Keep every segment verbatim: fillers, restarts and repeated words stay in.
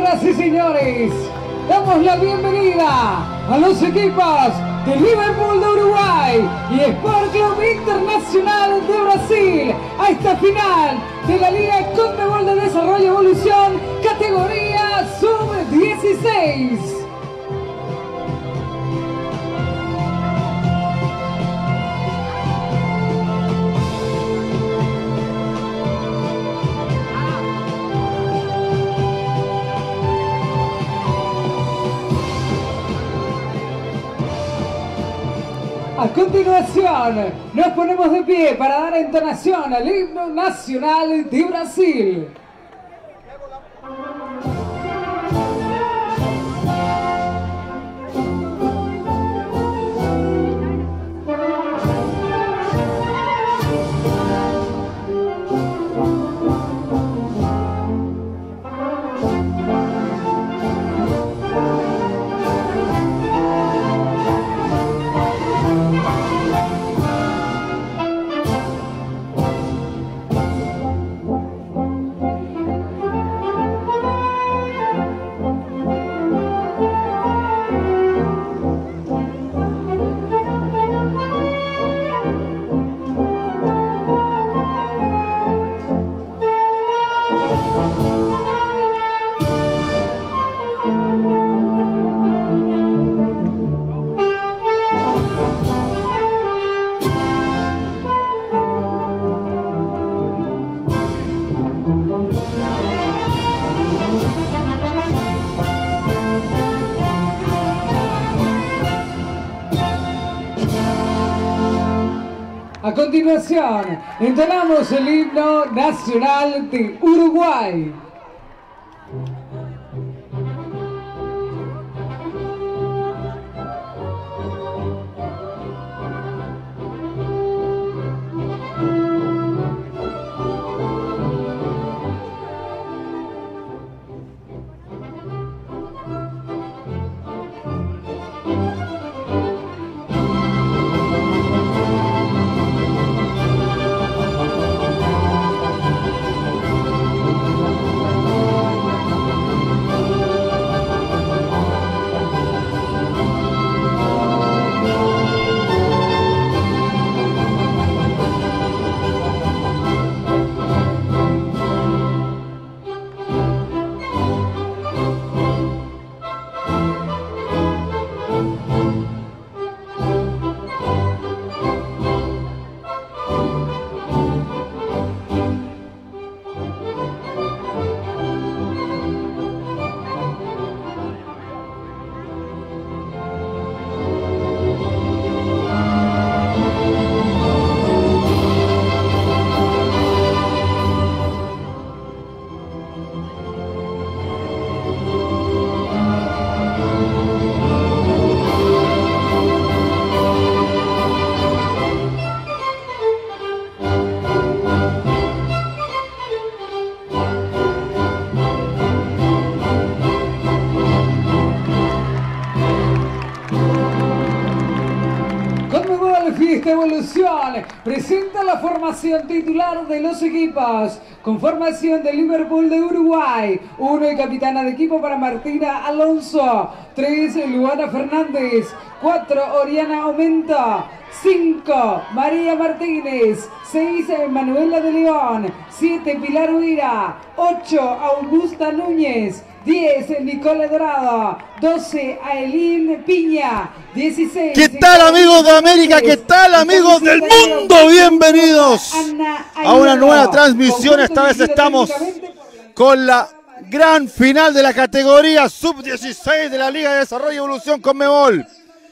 Señoras y señores, damos la bienvenida a los equipos de Liverpool de Uruguay y Sport Club Internacional de Brasil a esta final de la Liga Conmebol de Desarrollo y Evolución categoría sub dieciséis. A continuación, nos ponemos de pie para dar entonación al himno nacional de Brasil. A continuación, entonamos el himno nacional de Uruguay. Fiesta Evolución presenta la formación titular de los equipos con formación de Liverpool de Uruguay, uno y capitana de equipo para Martina Alonso, tres Luana Fernández, cuatro Oriana Aumento, cinco María Martínez, seis Manuela de León, siete Pilar Huira, ocho Augusta Núñez, diez Nicole Dorado, doce Ailín Piña, dieciséis. ¿Qué tal, amigos de América? ¿Qué tal, amigos del mundo? Bienvenidos a una nueva transmisión. Esta vez estamos con la gran final de la categoría sub dieciséis de la Liga de Desarrollo y Evolución Conmebol,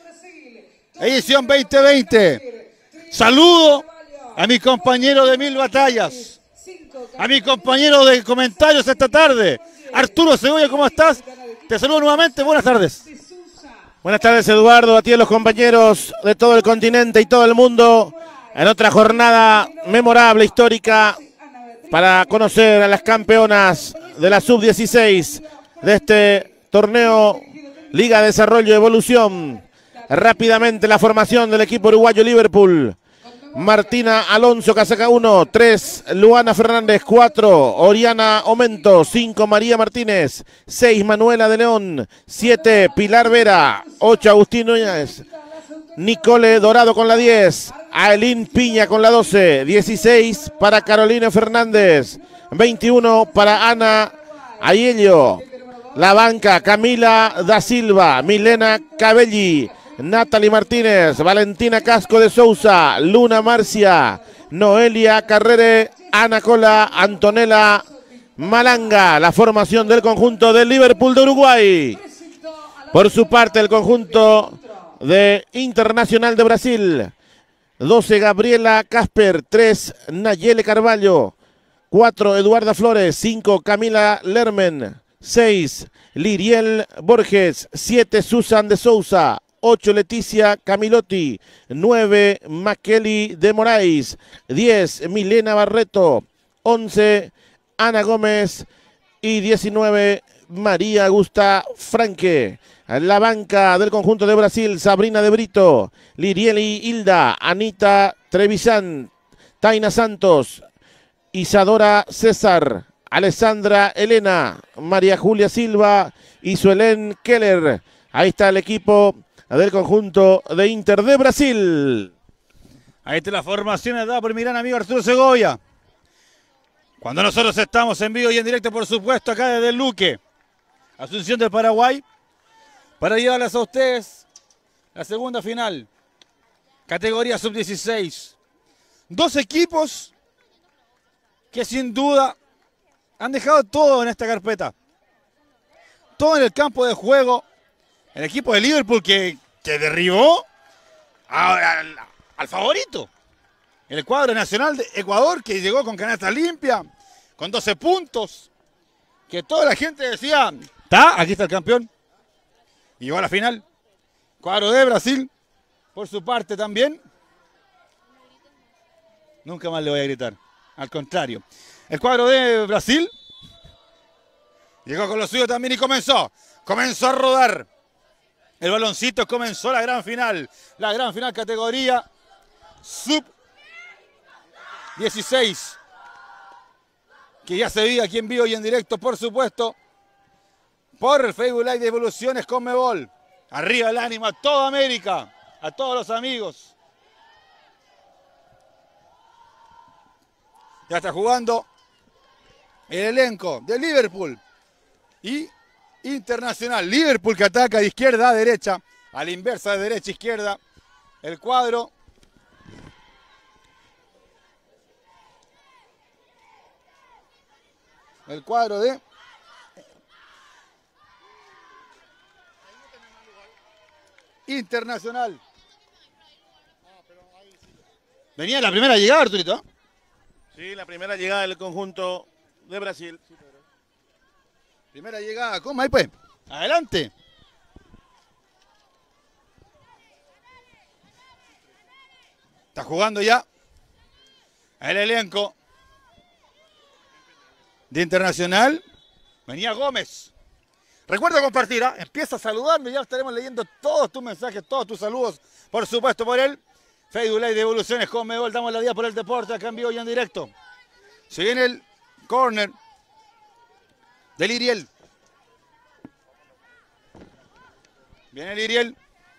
edición veinte veinte. Saludo a mi compañero de mil batallas, a mi compañero de comentarios esta tarde, Arturo Cebolla. ¿Cómo estás? Te saludo nuevamente, buenas tardes. Buenas tardes, Eduardo, a ti y a los compañeros de todo el continente y todo el mundo en otra jornada memorable, histórica, para conocer a las campeonas de la sub dieciséis de este torneo Liga de Desarrollo y Evolución. Rápidamente la formación del equipo uruguayo Liverpool. Martina Alonso, casaca uno. tres, Luana Fernández. cuatro, Oriana Aumento. cinco, María Martínez. seis, Manuela de León. siete, Pilar Vera. ocho, Agustín Núñez. Nicole Dorado con la diez. Ailín Piña con la doce. dieciséis para Carolina Fernández. veintiuno para Ana Aiello. La banca, Camila da Silva. Milena Cabelli. Natalie Martínez. Valentina Casco de Sousa. Luna Marcia. Noelia Carrere. Ana Cola. Antonella Malanga. La formación del conjunto del Liverpool de Uruguay. Por su parte, el conjunto de Internacional de Brasil. doce, Gabriela Casper. tres, Nayeli Carvalho. cuatro, Eduarda Flores. cinco, Camila Lermen. seis, Liriel Borges. siete, Susan de Sousa. ocho, Leticia Camilotti. nueve, Makeli de Moraes. diez, Milena Barreto. once, Ana Gómez. Y diecinueve, María Augusta Franque. La banca del conjunto de Brasil, Sabrina de Brito, Lirieli Hilda, Anita Trevisan, Taina Santos, Isadora César, Alessandra Elena, María Julia Silva y Suelen Keller. Ahí está el equipo del conjunto de Inter de Brasil. Ahí está la formación dada por mi gran amigo Arturo Segovia. Cuando nosotros estamos en vivo y en directo, por supuesto, acá desde el Luque, Asunción del Paraguay, para llevarles a ustedes la segunda final, categoría sub dieciséis. Dos equipos que sin duda han dejado todo en esta carpeta. Todo en el campo de juego. El equipo de Liverpool que, que derribó a, al, al favorito. El cuadro nacional de Ecuador que llegó con canasta limpia, con doce puntos. Que toda la gente decía, está, aquí está el campeón. Y llegó a la final. Cuadro de Brasil, por su parte también. Nunca más le voy a gritar. Al contrario. El cuadro de Brasil llegó con lo suyo también y comenzó. Comenzó a rodar. El baloncito, comenzó la gran final. La gran final categoría sub dieciséis. Que ya se vive aquí en vivo y en directo, por supuesto, por el Facebook Live de Evoluciones Conmebol. Arriba el ánimo a toda América, a todos los amigos. Ya está jugando el elenco de Liverpool y Internacional. Liverpool que ataca de izquierda a derecha, a la inversa de derecha a izquierda. El cuadro el cuadro de Internacional. Venía la primera llegada, Arturito. Sí, la primera llegada del conjunto de Brasil. Primera llegada, ¿cómo? Ahí pues. Adelante. Está jugando ya el elenco de Internacional. Venía Gómez. Recuerda compartir, ¿eh? Empieza a saludarme, ya estaremos leyendo todos tus mensajes, todos tus saludos, por supuesto, por él. Facebook Live de Evoluciones Conmebol, damos la día por el deporte, acá en vivo y en directo. Se viene el corner de Liriel. Viene Liriel.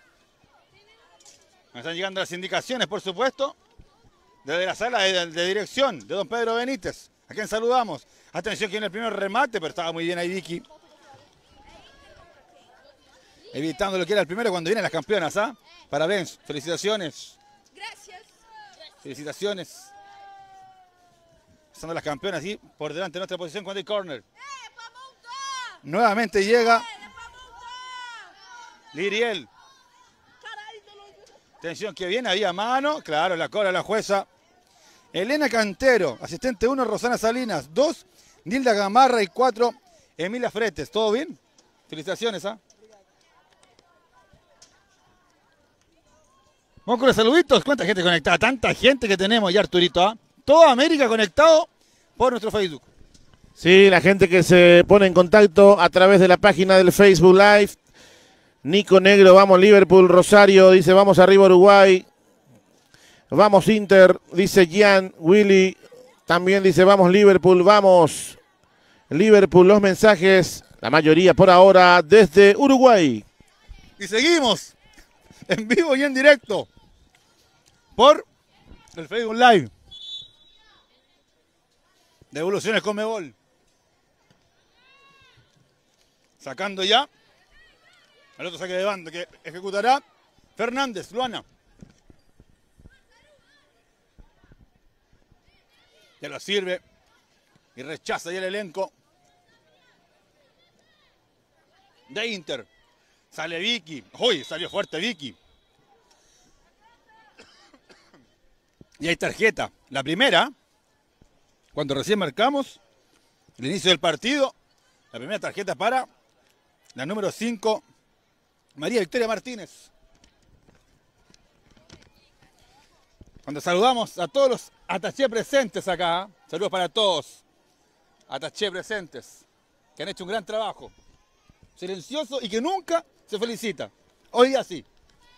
Me están llegando las indicaciones, por supuesto, desde la sala de, de dirección de don Pedro Benítez, a quien saludamos. Atención que en el primer remate, pero estaba muy bien ahí Vicky. Evitando lo que era el primero cuando vienen las campeonas, ¿ah? Parabéns, felicitaciones. Gracias. Felicitaciones. Pasando las campeonas y por delante de nuestra posición cuando hay corner. Nuevamente llega Liriel. Atención que viene, había mano. Claro, la cola la jueza. Elena Cantero, asistente uno, Rosana Salinas. dos, Nilda Gamarra y cuatro, Emilia Fretes. ¿Todo bien? Felicitaciones, ¿ah? Vamos con los saluditos. ¿Cuánta gente conectada? Tanta gente que tenemos ya, Arturito, ¿ah? Toda América conectado por nuestro Facebook. Sí, la gente que se pone en contacto a través de la página del Facebook Live. Nico Negro, vamos Liverpool. Rosario dice, vamos arriba Uruguay. Vamos Inter, dice Gian Willy. También dice vamos Liverpool, vamos Liverpool. Los mensajes, la mayoría por ahora desde Uruguay. Y seguimos en vivo y en directo por el Facebook Live. Devoluciones Conmebol. Sacando ya el otro saque de banda que ejecutará Fernández, Luana. Ya lo sirve y rechaza ya el elenco de Inter. Sale Vicky. Uy, salió fuerte Vicky. Y hay tarjeta. La primera, cuando recién marcamos el inicio del partido, la primera tarjeta para la número cinco, María Victoria Martínez. Cuando saludamos a todos los ataché presentes acá, saludos para todos, ataché presentes, que han hecho un gran trabajo, silencioso y que nunca se felicita. Hoy día sí.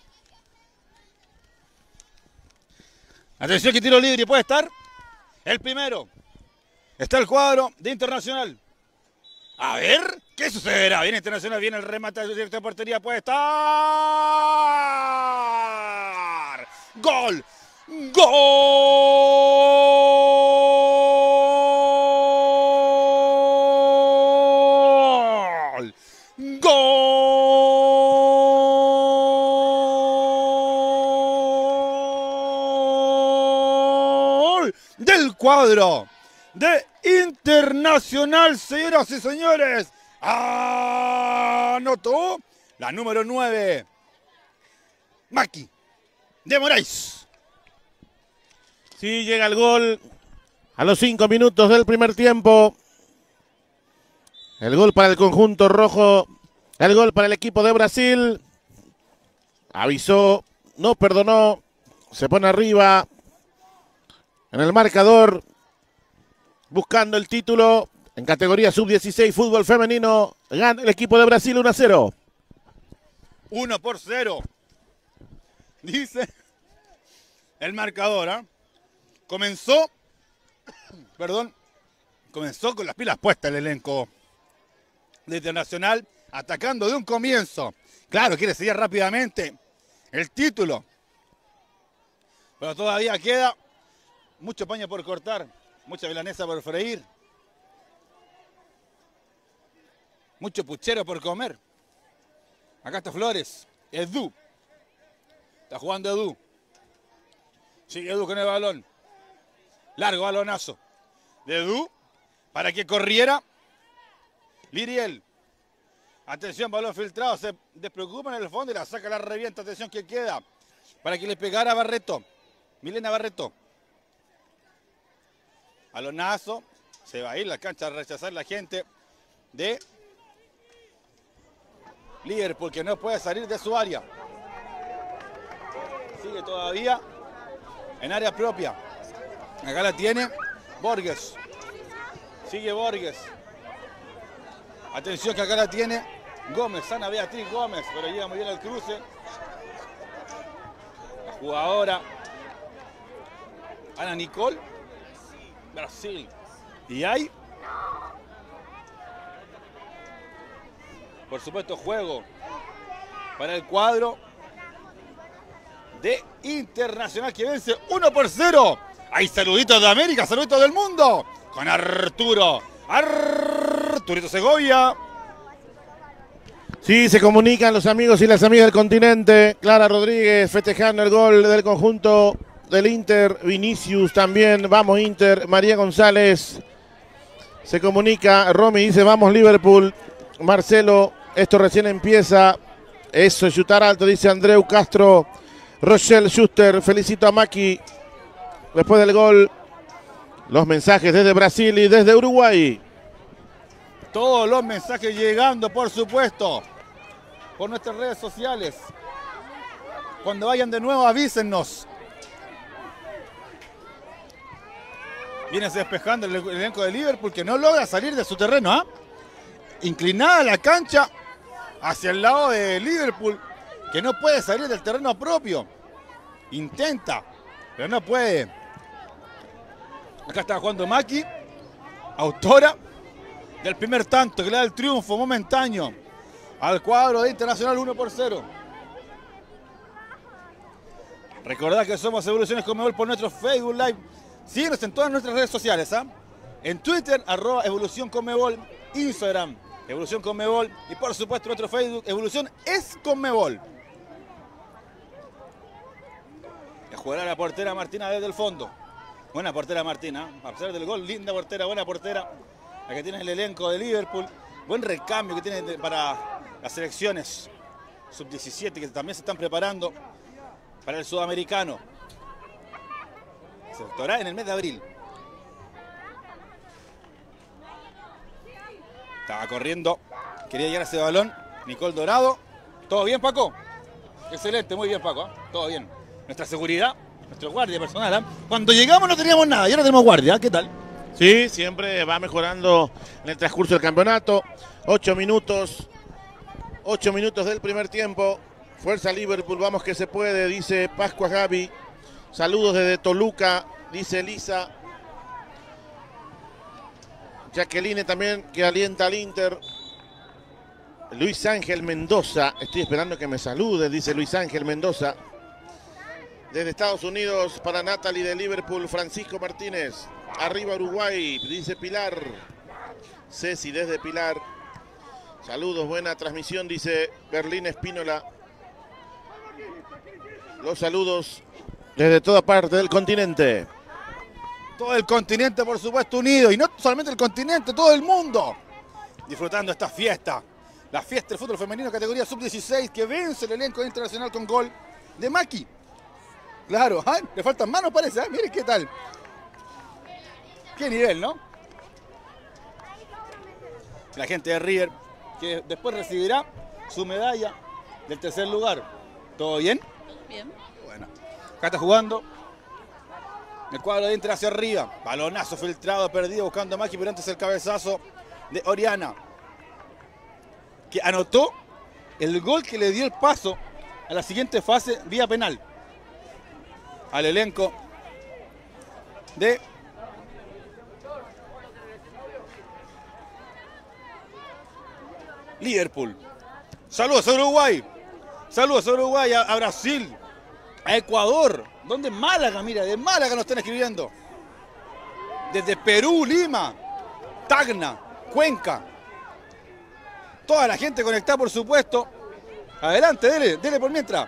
Atención que tiro libre puede estar el primero. Está el cuadro de Internacional. A ver, ¿qué sucederá? Viene Internacional, viene el remate directo de portería, puede estar. ¡Gol! ¡Gol! ¡Gol! Del cuadro de Internacional, señoras y señores. Anotó la número nueve, Maki de Moraes. Sí, llega el gol a los cinco minutos del primer tiempo. El gol para el conjunto rojo. El gol para el equipo de Brasil. Avisó, no perdonó. Se pone arriba en el marcador. Buscando el título en categoría sub dieciséis fútbol femenino. Gana el equipo de Brasil uno a cero. uno por cero. Dice el marcador, ¿eh? Comenzó, perdón, comenzó con las pilas puestas el elenco de Internacional, atacando de un comienzo. Claro, quiere sellar rápidamente el título, pero todavía queda mucho paño por cortar, mucha milanesa por freír, mucho puchero por comer. Acá está Flores, Edu, está jugando Edu, sigue Edu con el balón. Largo balonazo de Edu para que corriera Liriel. Atención, balón filtrado. Se despreocupa en el fondo y la saca, la revienta. Atención que queda para que le pegara a Barreto. Milena Barreto. Balonazo. Se va a ir la cancha a rechazar la gente de Liverpool, que no puede salir de su área. Sigue todavía en área propia. Acá la tiene Borges. Sigue Borges. Atención que acá la tiene Gómez. Ana Beatriz Gómez. Pero llega muy bien al cruce. La jugadora Ana Nicole. Brasil. Y hay, por supuesto, juego para el cuadro de Internacional, que vence uno por cero. Hay saluditos de América, saluditos del mundo, con Arturo, Arturito Segovia. Sí, se comunican los amigos y las amigas del continente. Clara Rodríguez festejando el gol del conjunto del Inter. Vinicius también, vamos Inter. María González se comunica. Romy dice, vamos Liverpool. Marcelo, esto recién empieza. Eso, chutar alto, dice Andreu Castro. Rochelle Schuster, felicito a Maki. Después del gol, los mensajes desde Brasil y desde Uruguay. Todos los mensajes llegando, por supuesto, por nuestras redes sociales. Cuando vayan de nuevo, avísennos. Viene despejando el elenco de Liverpool, que no logra salir de su terreno, ¿ah? ¿eh? Inclinada la cancha hacia el lado de Liverpool, que no puede salir del terreno propio. Intenta pero no puede. Acá está jugando Maki, autora del primer tanto que le da el triunfo momentáneo al cuadro de Internacional uno por cero. Recordad que somos Evoluciones Conmebol por nuestro Facebook Live. Síguenos en todas nuestras redes sociales, ¿ah? En Twitter, arroba Evolución Conmebol, Instagram, Evolución Conmebol y por supuesto nuestro Facebook, Evolución es Conmebol. Que jugará la portera Martina desde el fondo. Buena portera Martina, a pesar del gol, linda portera, buena portera. La que tiene el elenco de Liverpool. Buen recambio que tiene para las selecciones sub diecisiete que también se están preparando para el sudamericano. Se doctorará en el mes de abril. Estaba corriendo, quería llegar a ese balón. Nicole Dorado. ¿Todo bien, Paco? Excelente, muy bien, Paco. ¿eh? Todo bien. Nuestra seguridad, nuestro guardia personal. ¿eh? Cuando llegamos no teníamos nada y ahora tenemos guardia. ¿Qué tal? Sí, siempre va mejorando en el transcurso del campeonato. Ocho minutos. Ocho minutos del primer tiempo. Fuerza Liverpool, vamos que se puede, dice Pascua Gaby. Saludos desde Toluca, dice Elisa. Jacqueline también que alienta al Inter. Luis Ángel Mendoza, estoy esperando que me salude, dice Luis Ángel Mendoza. Desde Estados Unidos para Natalie de Liverpool, Francisco Martínez. Arriba Uruguay, dice Pilar. Ceci desde Pilar. Saludos, buena transmisión, dice Berlín Espínola. Los saludos desde toda parte del continente. Todo el continente, por supuesto, unido. Y no solamente el continente, todo el mundo. Disfrutando esta fiesta. La fiesta del fútbol femenino categoría sub dieciséis que vence el elenco internacional con gol de Maki. Claro, ¿eh? Le faltan manos parece. ¿eh? Miren qué tal. Qué nivel, ¿no? La gente de River que después recibirá su medalla del tercer lugar. ¿Todo bien? Bien. Bueno, acá está jugando el cuadro de Inter hacia arriba. Balonazo filtrado, perdido, buscando a Maki, pero antes el cabezazo de Oriana, que anotó el gol que le dio el paso a la siguiente fase vía penal al elenco de Liverpool. Saludos a Uruguay. Saludos a Uruguay, a, a Brasil, a Ecuador. ¿Dónde? Málaga, mira, de Málaga nos están escribiendo. Desde Perú, Lima, Tacna, Cuenca. Toda la gente conectada, por supuesto. Adelante, dele, dele por mientras.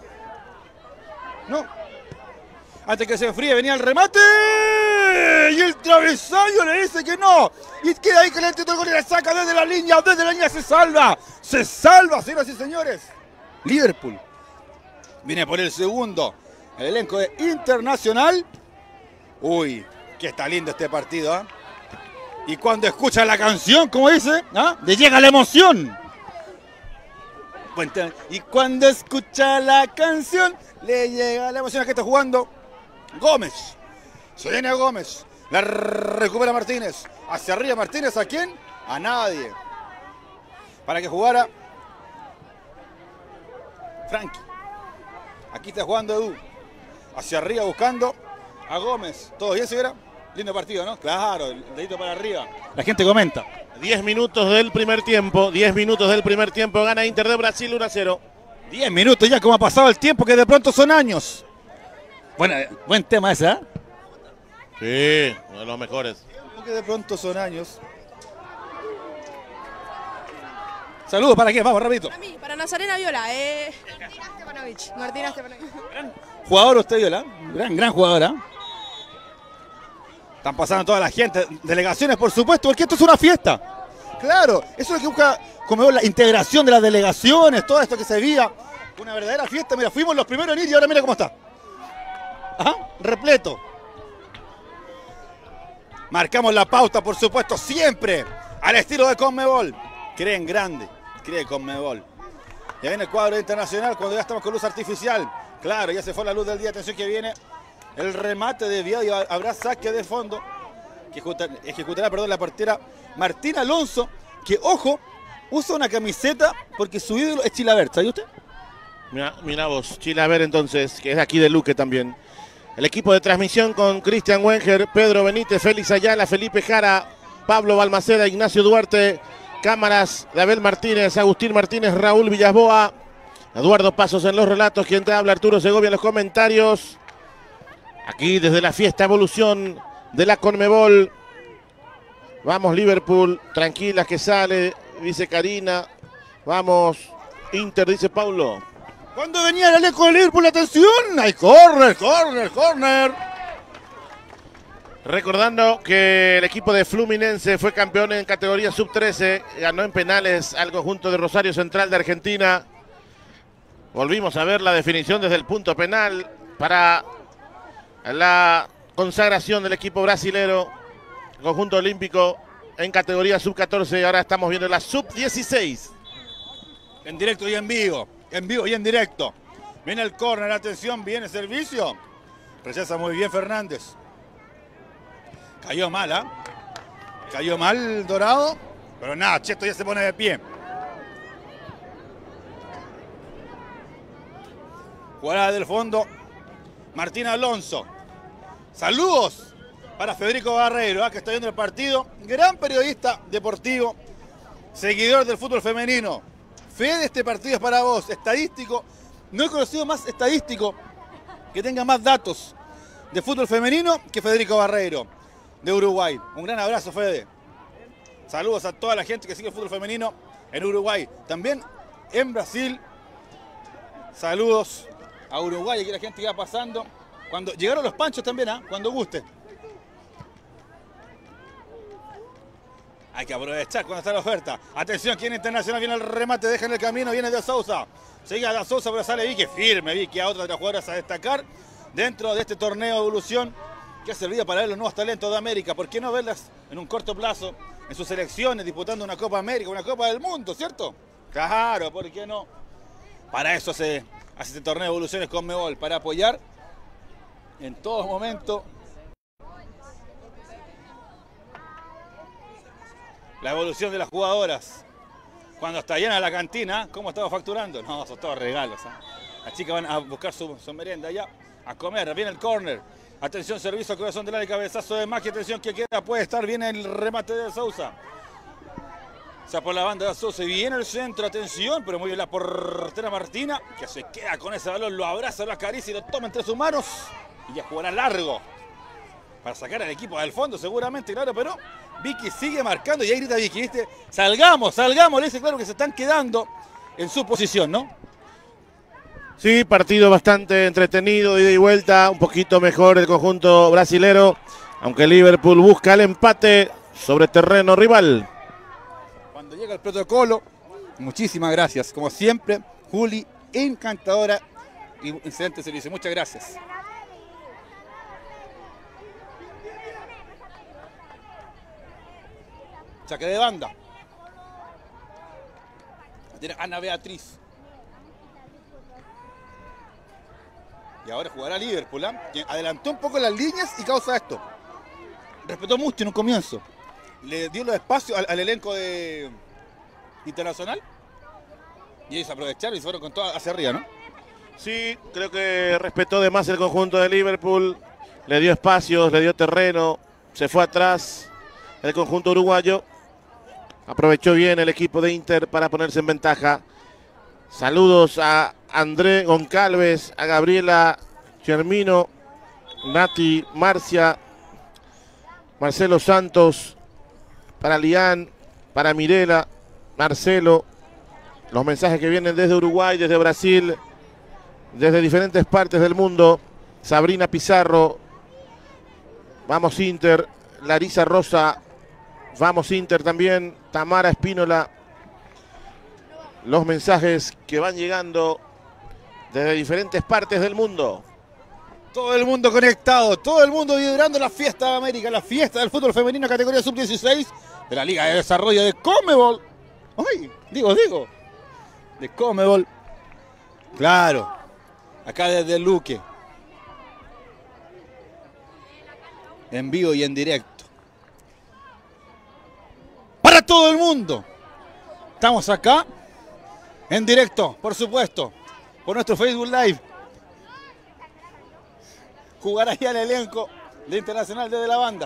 No. Antes que se enfríe, venía el remate. Y el travesaño le dice que no. Y queda ahí con el título gol y la saca desde la línea. Desde la línea se salva. Se salva, señoras y señores. Liverpool viene por el segundo. El elenco de Internacional. Uy, que está lindo este partido. ¿eh? Y cuando escucha la canción, como dice, ¿eh? le llega la emoción. Y cuando escucha la canción, le llega la emoción. Aquí está jugando Gómez. Se viene Gómez. La recupera Martínez. Hacia arriba Martínez. ¿A quién? A nadie. Para que jugara Frankie. Aquí está jugando Edu. Hacia arriba buscando a Gómez. ¿Todo bien, señora? Lindo partido, ¿no? Claro, el dedito para arriba. La gente comenta. diez minutos del primer tiempo. diez minutos del primer tiempo. Gana Inter de Brasil uno a cero. diez minutos ya, como ha pasado el tiempo, que de pronto son años. Bueno, buen tema ese, ¿eh? Sí, uno de los mejores. Que de pronto son años. Saludos, ¿para quién? Vamos, rapidito. Para mí, para Nazarena Viola. Eh... Martina Stepanovich. Martina Stepanovich. Jugador usted, Viola. Gran, gran jugadora. Están pasando toda la gente. Delegaciones, por supuesto, porque esto es una fiesta. Claro, eso es lo que busca como la integración de las delegaciones, todo esto que se veía. Una verdadera fiesta. Mira, fuimos los primeros en ir y ahora mira cómo está. Ajá, repleto. Marcamos la pauta, por supuesto, siempre al estilo de Conmebol. Creen grande, cree Conmebol. Ya viene el cuadro internacional cuando ya estamos con luz artificial. Claro, ya se fue la luz del día. Atención que viene el remate de Viado y habrá saque de fondo que ejecutará, ejecutará perdón, la portera Martín Alonso, que, ojo, usa una camiseta porque su ídolo es Chilavert. ¿Sabe usted? Mira, mira vos, Chilavert entonces, que es de aquí de Luque también. El equipo de transmisión con Cristian Wenger, Pedro Benítez, Félix Ayala, Felipe Jara, Pablo Balmaceda, Ignacio Duarte, cámaras de Abel Martínez, Agustín Martínez, Raúl Villasboa, Eduardo Pasos en los relatos, quien te habla, Arturo Segovia en los comentarios. Aquí desde la fiesta Evolución de la Conmebol. Vamos Liverpool, tranquilas que sale, dice Karina. Vamos Inter, dice Paulo. Cuando venía el eco de Liverpool, atención, hay corner, corner, corner. Recordando que el equipo de Fluminense fue campeón en categoría sub trece, ganó en penales al conjunto de Rosario Central de Argentina. Volvimos a ver la definición desde el punto penal para la consagración del equipo brasilero, conjunto olímpico en categoría sub catorce. Ahora estamos viendo la sub dieciséis. En directo y en vivo, en vivo y en directo. Viene el córner, atención, viene servicio. Rechaza muy bien Fernández. Cayó mal, ¿ah? ¿eh? Cayó mal Dorado, pero nada, Cheto ya se pone de pie. Jugada del fondo, Martín Alonso. Saludos para Federico Barreiro, ¿eh? que está viendo el partido. Gran periodista deportivo, seguidor del fútbol femenino. Fede, este partido es para vos, estadístico. No he conocido más estadístico que tenga más datos de fútbol femenino que Federico Barreiro, de Uruguay. Un gran abrazo, Fede. Saludos a toda la gente que sigue el fútbol femenino en Uruguay. También en Brasil. Saludos a Uruguay, aquí la gente que va pasando. Cuando llegaron los panchos también, ¿ah? ¿eh? Cuando guste. Hay que aprovechar cuando está la oferta. Atención, quien internacional viene el remate, deja en el camino, viene de Sousa. Sigue a de Sousa, pero sale Vicky, firme Vicky, a otra de las jugadoras a destacar dentro de este torneo de Evolución que ha servido para ver los nuevos talentos de América. ¿Por qué no verlas en un corto plazo en sus selecciones disputando una Copa América, una Copa del Mundo, ¿cierto? Claro, ¿por qué no? Para eso se hace este torneo de Evoluciones con Conmebol, para apoyar en todo momento la evolución de las jugadoras. Cuando está llena la cantina, ¿cómo estamos facturando? No, son todos regalos. ¿eh? Las chicas van a buscar su, su merienda allá, a comer. Viene el córner. Atención, servicio, corazón del área, cabezazo de Magia. Atención, que queda, puede estar. Viene el remate de Sousa. O sea, por la banda de Sousa. Viene el centro, atención, pero muy bien la portera Martina, que se queda con ese balón, lo abraza, lo acaricia y lo toma entre sus manos. Y ya jugará largo para sacar al equipo del fondo, seguramente, claro, pero Vicky sigue marcando y ahí grita Vicky, ¿viste? Salgamos, salgamos, le dice claro que se están quedando en su posición, ¿no? Sí, partido bastante entretenido, ida y vuelta, un poquito mejor el conjunto brasilero, aunque Liverpool busca el empate sobre terreno rival. Cuando llega el protocolo, muchísimas gracias, como siempre, Juli, encantadora y excelente servicio, muchas gracias. Saque de banda. Tiene Ana Beatriz. Y ahora jugará Liverpool, ¿eh? Que adelantó un poco las líneas y causa esto. Respetó mucho en un comienzo. Le dio los espacios al, al elenco de Internacional. Y ellos aprovecharon y se fueron con todo hacia arriba, ¿no? Sí, creo que respetó de más el conjunto de Liverpool. Le dio espacios, le dio terreno. Se fue atrás el conjunto uruguayo. Aprovechó bien el equipo de Inter para ponerse en ventaja. Saludos a André Goncalves, a Gabriela Germino, Nati, Marcia, Marcelo Santos, para Lian, para Mirela, Marcelo. Los mensajes que vienen desde Uruguay, desde Brasil, desde diferentes partes del mundo. Sabrina Pizarro, vamos Inter, Larisa Rosa, vamos Inter también, Tamara Espínola. Los mensajes que van llegando desde diferentes partes del mundo. Todo el mundo conectado, todo el mundo vibrando la fiesta de América, la fiesta del fútbol femenino categoría sub dieciséis de la Liga de Desarrollo de Conmebol. Ay, digo, digo, de Conmebol. Claro, acá desde Luque. En vivo y en directo. Para todo el mundo. Estamos acá en directo, por supuesto, por nuestro Facebook Live. jugará ya el elenco de Internacional desde la banda.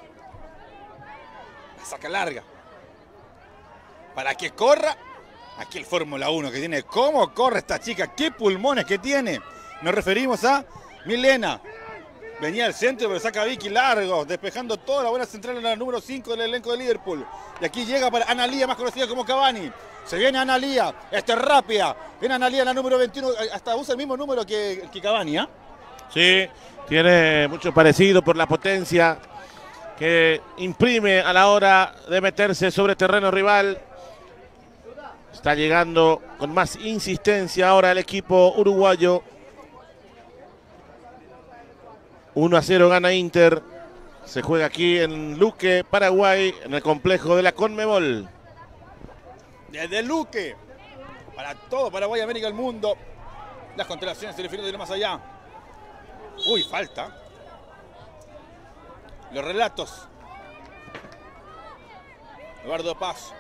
La saca larga. Para que corra. Aquí el Fórmula uno que tiene. ¿Cómo corre esta chica? ¿Qué pulmones que tiene? Nos referimos a Milena. Venía al centro, pero saca Vicky largo, despejando toda la buena central en la número cinco del elenco de Liverpool. Y aquí llega para Analía, más conocida como Cavani. Se viene Analía, esta es rápida. Viene Analía en la número veintiuno, hasta usa el mismo número que, que Cavani, ¿ah? ¿eh? Sí, tiene mucho parecido por la potencia que imprime a la hora de meterse sobre terreno rival. Está llegando con más insistencia ahora el equipo uruguayo. uno a cero gana Inter. Se juega aquí en Luque, Paraguay, en el complejo de la Conmebol. Desde Luque, para todo Paraguay, América, el mundo. Las constelaciones se refieren de lo más allá. Uy, falta. Los relatos. Eduardo Paz.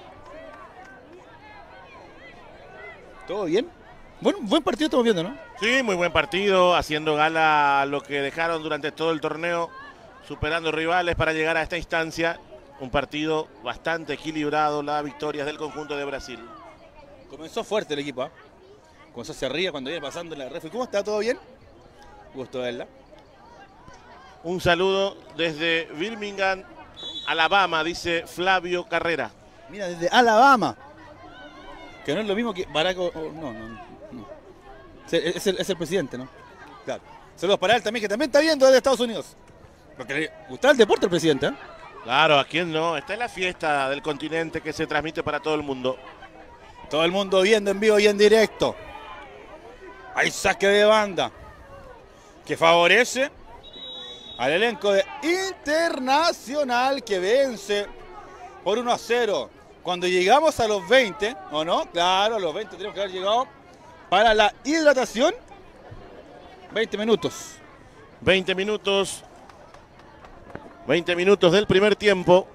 ¿Todo bien? Buen, buen partido estamos viendo, ¿no? Sí, muy buen partido, haciendo gala a lo que dejaron durante todo el torneo, superando rivales para llegar a esta instancia. Un partido bastante equilibrado, las victorias del conjunto de Brasil. Comenzó fuerte el equipo, ¿eh? Comenzó hacia arriba cuando iba pasando la refe. ¿Cómo está? ¿Todo bien? Gusto verla. Un saludo desde Birmingham, Alabama, dice Flavio Carrera. Mira, desde Alabama. Que no es lo mismo que Barack... Oh, no, no, no. Es el, es el presidente, ¿no? Claro. Saludos para él también, que también está viendo desde Estados Unidos. Porque le gusta el deporte el presidente, ¿eh? Claro, ¿a quién no? Está en la fiesta del continente que se transmite para todo el mundo. Todo el mundo viendo en vivo y en directo. Hay saque de banda que favorece al elenco de Internacional, que vence por uno a cero. Cuando llegamos a los veinte, ¿o no? Claro, a los veinte tenemos que haber llegado para la hidratación. veinte minutos. veinte minutos. veinte minutos del primer tiempo.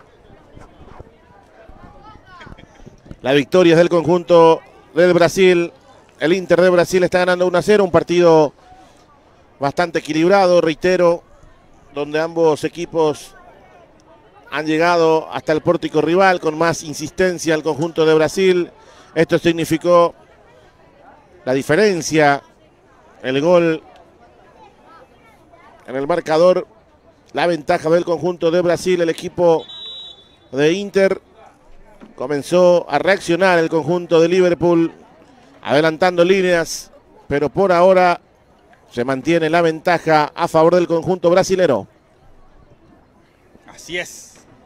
La victoria es del conjunto del Brasil. El Inter de Brasil está ganando uno a cero. Un partido bastante equilibrado, reitero, donde ambos equipos han llegado hasta el pórtico rival con más insistencia al conjunto de Brasil. Esto significó la diferencia, el gol en el marcador, la ventaja del conjunto de Brasil. El equipo de Inter comenzó a reaccionar, el conjunto de Liverpool adelantando líneas, pero por ahora se mantiene la ventaja a favor del conjunto brasilero. Así es.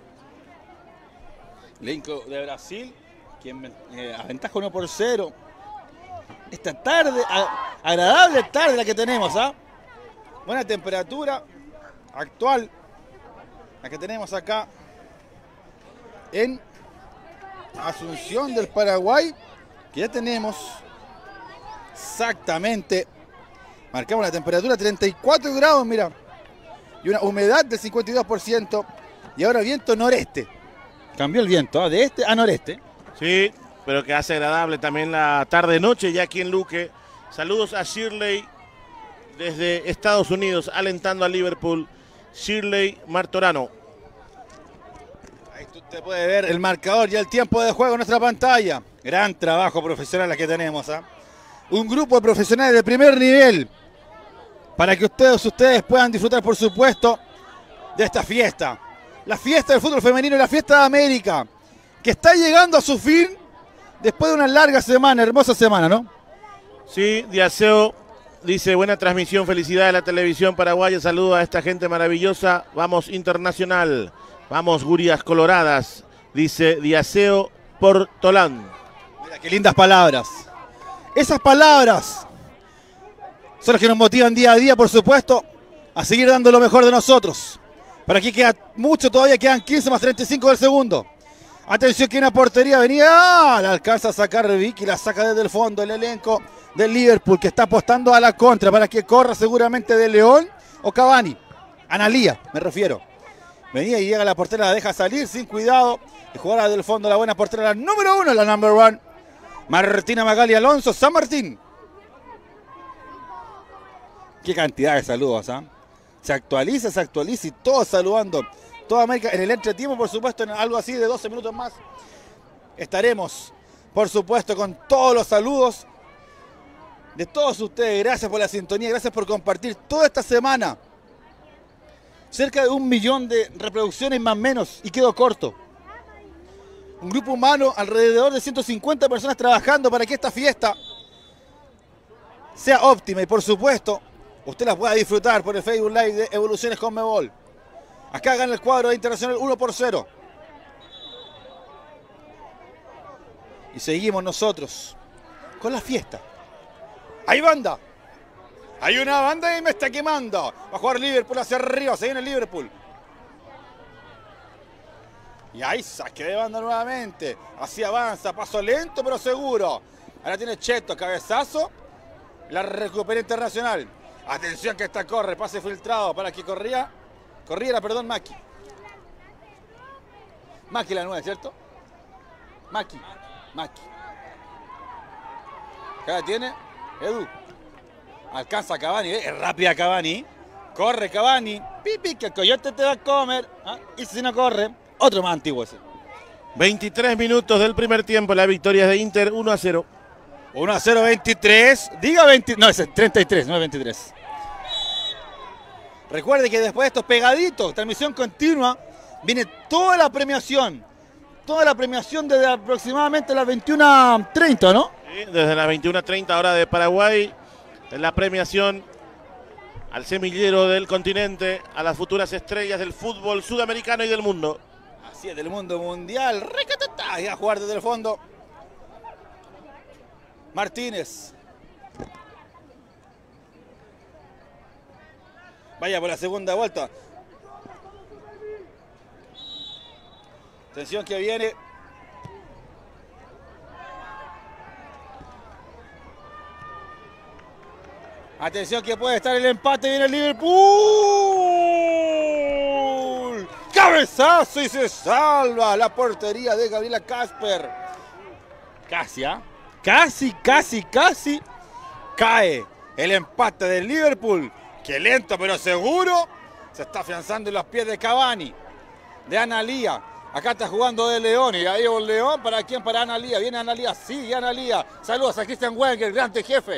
Elenco de Brasil, quien eh, aventaja uno por cero. Esta tarde, a, agradable tarde la que tenemos, ¿ah? Buena temperatura actual, la que tenemos acá en Asunción del Paraguay, que ya tenemos exactamente, marcamos la temperatura treinta y cuatro grados, mira, y una humedad del cincuenta y dos por ciento, y ahora viento noreste. Cambió el viento, ¿eh? De este a noreste. Sí, pero que hace agradable también la tarde-noche ya aquí en Luque. Saludos a Shirley desde Estados Unidos, alentando a Liverpool. Shirley Martorano. Ahí usted puede ver el marcador y el tiempo de juego en nuestra pantalla. Gran trabajo profesional la que tenemos, ¿eh? Un grupo de profesionales de primer nivel para que ustedes, ustedes puedan disfrutar, por supuesto, de esta fiesta. La fiesta del fútbol femenino y la fiesta de América, que está llegando a su fin después de una larga semana, hermosa semana, ¿no? Sí, Diaseo dice, buena transmisión, felicidades a la televisión paraguaya, saludo a esta gente maravillosa, vamos Internacional, vamos Gurias Coloradas, dice Diaseo Portolán. Mira qué lindas palabras. Esas palabras son las que nos motivan día a día, por supuesto, a seguir dando lo mejor de nosotros. Por aquí queda mucho, todavía quedan quince más treinta y cinco del segundo. Atención que una portería venía, ¡ah! La alcanza a sacar Vicky, la saca desde el fondo el elenco del Liverpool, que está apostando a la contra para que corra seguramente de León o Cavani. Analía, me refiero. Venía y llega la portera, la deja salir sin cuidado. Y jugará del fondo la buena portera, la número uno, la number one. Martina Magali Alonso, San Martín. Qué cantidad de saludos, ¿ah? ¿eh? Se actualiza, se actualiza y todos saludando. Toda América en el entretiempo, por supuesto, en algo así de doce minutos más. Estaremos, por supuesto, con todos los saludos de todos ustedes. Gracias por la sintonía, gracias por compartir toda esta semana. Cerca de un millón de reproducciones más o menos, y quedó corto. Un grupo humano, alrededor de ciento cincuenta personas trabajando para que esta fiesta sea óptima y, por supuesto, usted la pueda disfrutar por el Facebook Live de Evoluciones Conmebol. Acá gana el cuadro de Internacional uno por cero. Y seguimos nosotros con la fiesta. ¡Hay banda! Hay una banda y me está quemando. Va a jugar Liverpool hacia arriba. Se viene el Liverpool. Y ahí saque de banda nuevamente. Así avanza. Paso lento pero seguro. Ahora tiene Cheto. Cabezazo. La recupera Internacional. Atención que esta corre. Pase filtrado para que corría. Corriera, perdón, Maki. Maki la nueva, ¿cierto? Maki. Maki. Acá tiene Edu. Alcanza Cavani, ¿eh? Es rápida Cavani. Corre Cavani. Pipi, que el coyote te va a comer. ¿Ah? Y si no corre, otro más antiguo ese. veintitrés minutos del primer tiempo. La victoria de Inter uno a cero. uno a cero, veintitrés. Diga veinte. No, ese es treinta y tres, no es veintitrés. Recuerde que después de estos pegaditos, transmisión continua, viene toda la premiación. Toda la premiación desde aproximadamente las veintiuna treinta, ¿no? Sí, desde las veintiuna treinta hora de Paraguay. En la premiación al semillero del continente, a las futuras estrellas del fútbol sudamericano y del mundo. Así es, del mundo mundial. ¡Recatatá! Y a jugar desde el fondo. Martínez. Vaya por la segunda vuelta. Atención que viene. Atención que puede estar el empate. Viene el Liverpool. Cabezazo y se salva la portería de Gabriela Casper. Casi, ¿ah? ¿eh? Casi, casi, casi cae el empate del Liverpool. Que lento pero seguro se está afianzando en los pies de Cavani. De Analía. Acá está jugando de León y ahí un León. ¿Para quién? Para Analía. Viene Analía. Sí, Analía. Saludos a Christian Wenger, grande jefe.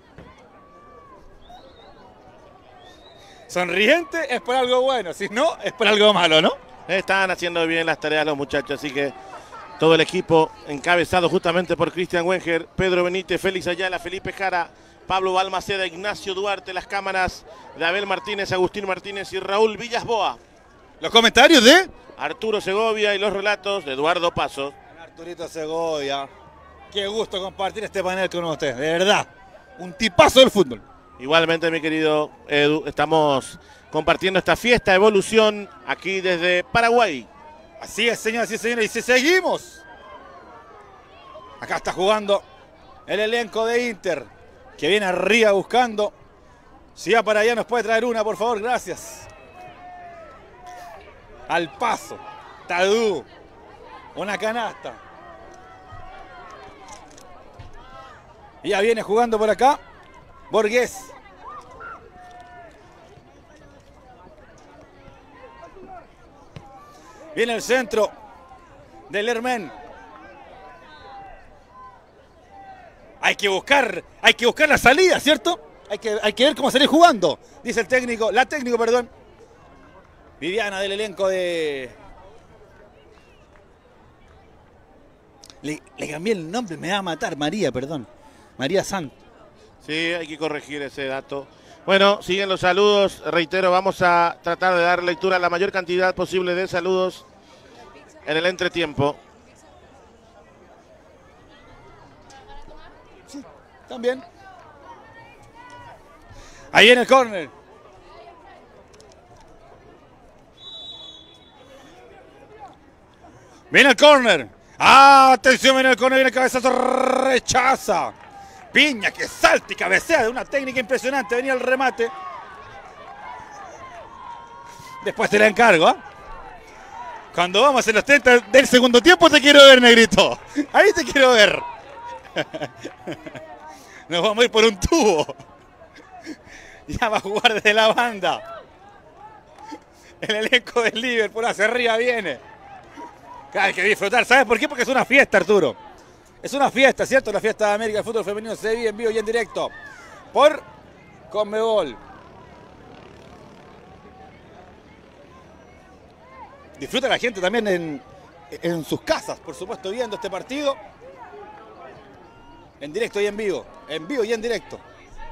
Sonriente es por algo bueno, si no, es por algo malo, ¿no? Están haciendo bien las tareas los muchachos, así que todo el equipo encabezado justamente por Christian Wenger, Pedro Benítez, Félix Ayala, Felipe Jara, Pablo Balmaceda, Ignacio Duarte, las cámaras de Abel Martínez, Agustín Martínez y Raúl Villasboa. Los comentarios de Arturo Segovia y los relatos de Eduardo Paso. Arturito Segovia, qué gusto compartir este panel con ustedes, de verdad, un tipazo del fútbol. Igualmente, mi querido Edu, estamos compartiendo esta fiesta Evolución aquí desde Paraguay. Así es, señoras y señores, y si seguimos. Acá está jugando el elenco de Inter, que viene arriba buscando. Si va para allá nos puede traer una, por favor, gracias. Al paso, Tadú, una canasta. Y ya viene jugando por acá Borges. Viene el centro del Hermen. Hay que buscar, hay que buscar la salida, ¿cierto? Hay que, hay que ver cómo salir jugando, dice el técnico, la técnico, perdón. Viviana del elenco de... Le, le cambié el nombre, me va a matar, María, perdón. María Santos. Sí, hay que corregir ese dato. Bueno, siguen los saludos. Reitero, vamos a tratar de dar lectura a la mayor cantidad posible de saludos en el entretiempo. Sí, también. Ahí en el córner. Viene el córner. ¡Ah! Atención, viene el córner, viene el cabezazo, rechaza. Piña que salta y cabecea de una técnica impresionante. Venía el remate. Después te la encargo, ¿eh? Cuando vamos en los treinta del segundo tiempo te quiero ver, negrito. Ahí te quiero ver. Nos vamos a ir por un tubo. Ya va a jugar desde la banda. El elenco del Liverpool hacia arriba viene. Hay que disfrutar. ¿Sabes por qué? Porque es una fiesta, Arturo. Es una fiesta, ¿cierto? La fiesta de América del fútbol femenino se vive en vivo y en directo por Conmebol. Disfruta la gente también en, en sus casas, por supuesto, viendo este partido. En directo y en vivo. En vivo y en directo.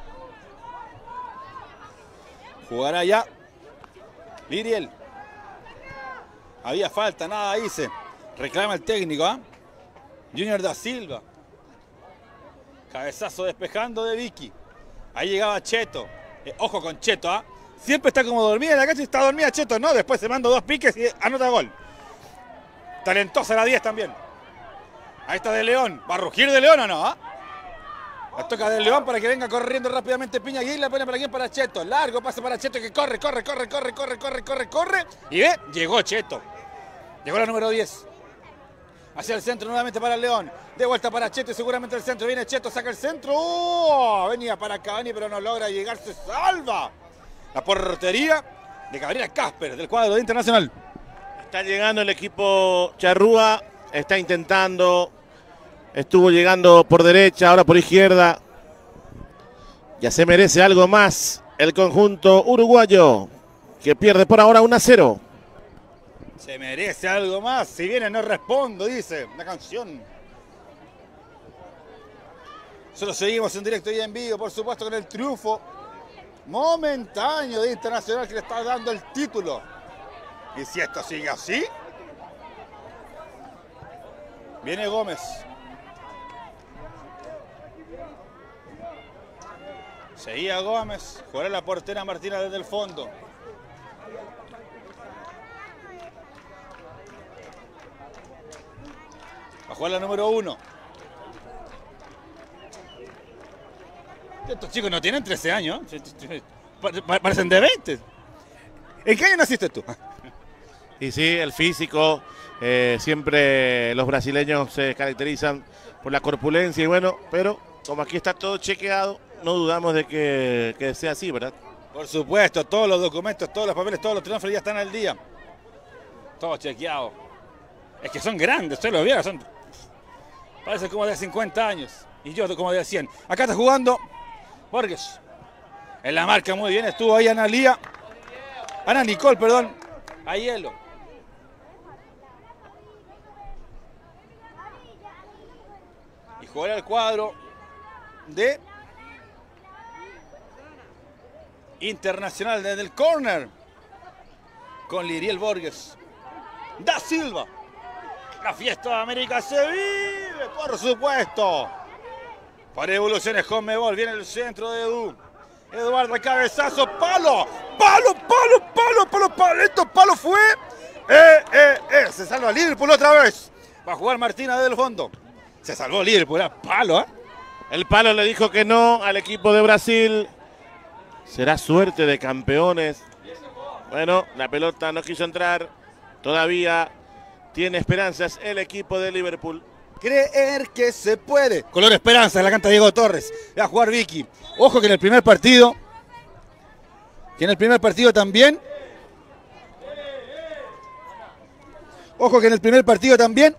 Jugará ya Liriel. Había falta, nada dice. Reclama el técnico, ¿ah? ¿eh? Junior da Silva. Cabezazo despejando de Vicky. Ahí llegaba Cheto. Eh, ojo con Cheto, ¿ah? ¿eh? Siempre está como dormida en la cancha y está dormida Cheto, ¿no? Después se manda dos piques y anota gol. Talentosa la diez también. Ahí está De León. ¿Va a rugir De León o no? ¿Ah? ¿eh? Le toca De León para que venga corriendo rápidamente Piña y la pone para quién, para Cheto. Largo pase para Cheto que corre, corre, corre, corre, corre, corre, corre, corre. Y ve, llegó Cheto. Llegó la número diez. Hacia el centro nuevamente para León. De vuelta para Cheto y seguramente el centro. Viene Cheto, saca el centro. ¡Oh! Venía para Cavani pero no logra llegar. Se salva. La portería de Gabriela Casper del cuadro de Internacional. Está llegando el equipo charrúa. Está intentando. Estuvo llegando por derecha, ahora por izquierda. Ya se merece algo más el conjunto uruguayo, que pierde por ahora uno a cero. Se merece algo más. Si viene no respondo, dice la canción. Solo seguimos en directo y en vivo, por supuesto, con el triunfo momentáneo de Internacional que le está dando el título. Y si esto sigue así, viene Gómez. Seguía Gómez, jugará la portera Martina desde el fondo. Va a jugar la número uno. Estos chicos no tienen trece años, parecen de veinte. ¿En qué año naciste tú? Y sí, el físico, eh, siempre los brasileños se caracterizan por la corpulencia y bueno, pero como aquí está todo chequeado, no dudamos de que, que sea así, ¿verdad? Por supuesto, todos los documentos, todos los papeles, todos los triunfos ya están al día. Todo chequeado. Es que son grandes, ustedes los vieron, son... Parecen como de cincuenta años. Y yo como de cien. Acá está jugando Borges. En la marca muy bien, estuvo ahí Ana Lía. Ana Nicole, perdón. A hielo. Y jugará el cuadro de Internacional desde el córner con Liriel Borges. Da Silva. La fiesta de América se vive, por supuesto. Para Evoluciones Conmebol viene el centro de Edu. Eduardo, cabezazo, palo, palo, palo, palo, palo, palo. Esto palo fue. Eh, eh, eh. Se salva Liverpool otra vez. Va a jugar Martina desde el fondo. Se salvó Liverpool, era palo, ¿eh? El palo le dijo que no al equipo de Brasil. Será suerte de campeones. Bueno, la pelota no quiso entrar. Todavía tiene esperanzas el equipo de Liverpool. Creer que se puede. Color esperanza, la canta Diego Torres. Va a jugar Vicky. Ojo que en el primer partido, que en el primer partido también, ojo que en el primer partido también,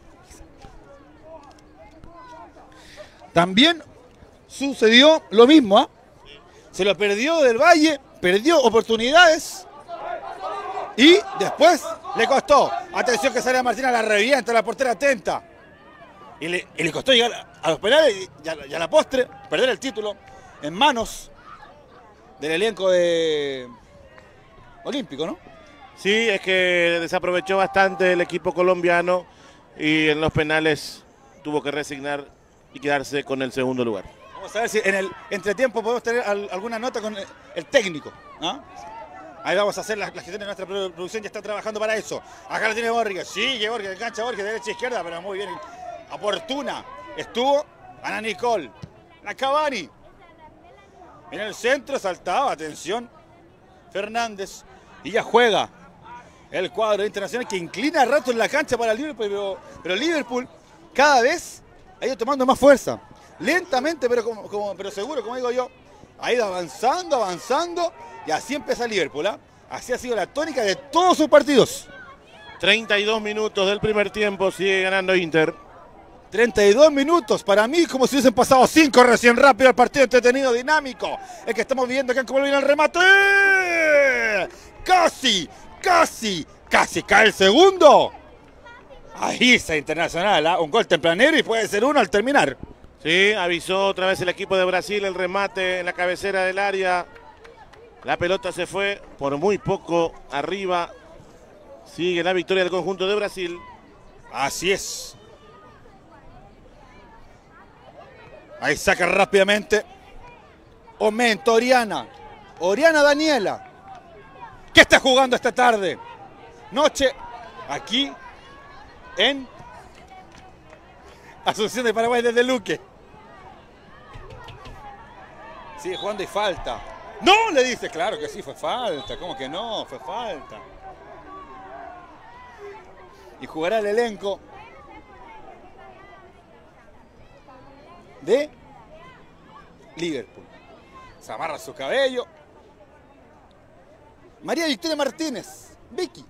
también sucedió lo mismo, ¿eh? Se lo perdió del Valle, perdió oportunidades y después le costó. Atención que sale Martina, la revienta, la portera atenta. Y le, y le costó llegar a los penales y, y, a, y a la postre perder el título en manos del elenco de olímpico, ¿no? Sí, es que desaprovechó bastante el equipo colombiano y en los penales tuvo que resignar y quedarse con el segundo lugar. Vamos a ver si en el entretiempo podemos tener al, alguna nota con el, el técnico, ¿no? Ahí vamos a hacer la, la gestión de nuestra producción, ya está trabajando para eso. Acá lo tiene Borges, sigue Borges, engancha Borges, derecha e izquierda, pero muy bien. Oportuna. Estuvo Ana Nicole. La Cavani. En el centro saltaba, atención. Fernández. Y ya juega el cuadro internacional que inclina a rato en la cancha para el Liverpool. Pero, pero Liverpool cada vez ha ido tomando más fuerza. Lentamente, pero, como, como, pero seguro, como digo yo. Ha ido avanzando, avanzando. Y así empieza Liverpool. ¿eh? Así ha sido la tónica de todos sus partidos. treinta y dos minutos del primer tiempo, sigue ganando Inter. treinta y dos minutos, para mí como si hubiesen pasado cinco recién rápido, el partido entretenido, dinámico. El que estamos viviendo acá en Colo viene el remate. Casi, casi, casi cae el segundo. Ahí está Internacional, ¿eh? Un gol tempranero y puede ser uno al terminar. Sí, avisó otra vez el equipo de Brasil, el remate en la cabecera del área. La pelota se fue por muy poco arriba. Sigue la victoria del conjunto de Brasil. Así es. Ahí saca rápidamente Omento, Oriana. Oriana Daniela. ¿Qué está jugando esta tarde? Noche aquí en Asunción de Paraguay desde Luque. Sigue jugando y falta. ¡No! Le dice, claro que sí, fue falta. ¿Cómo que no? Fue falta. Y jugará el elenco de Liverpool. Se amarra su cabello. María Victoria Martínez. Vicky.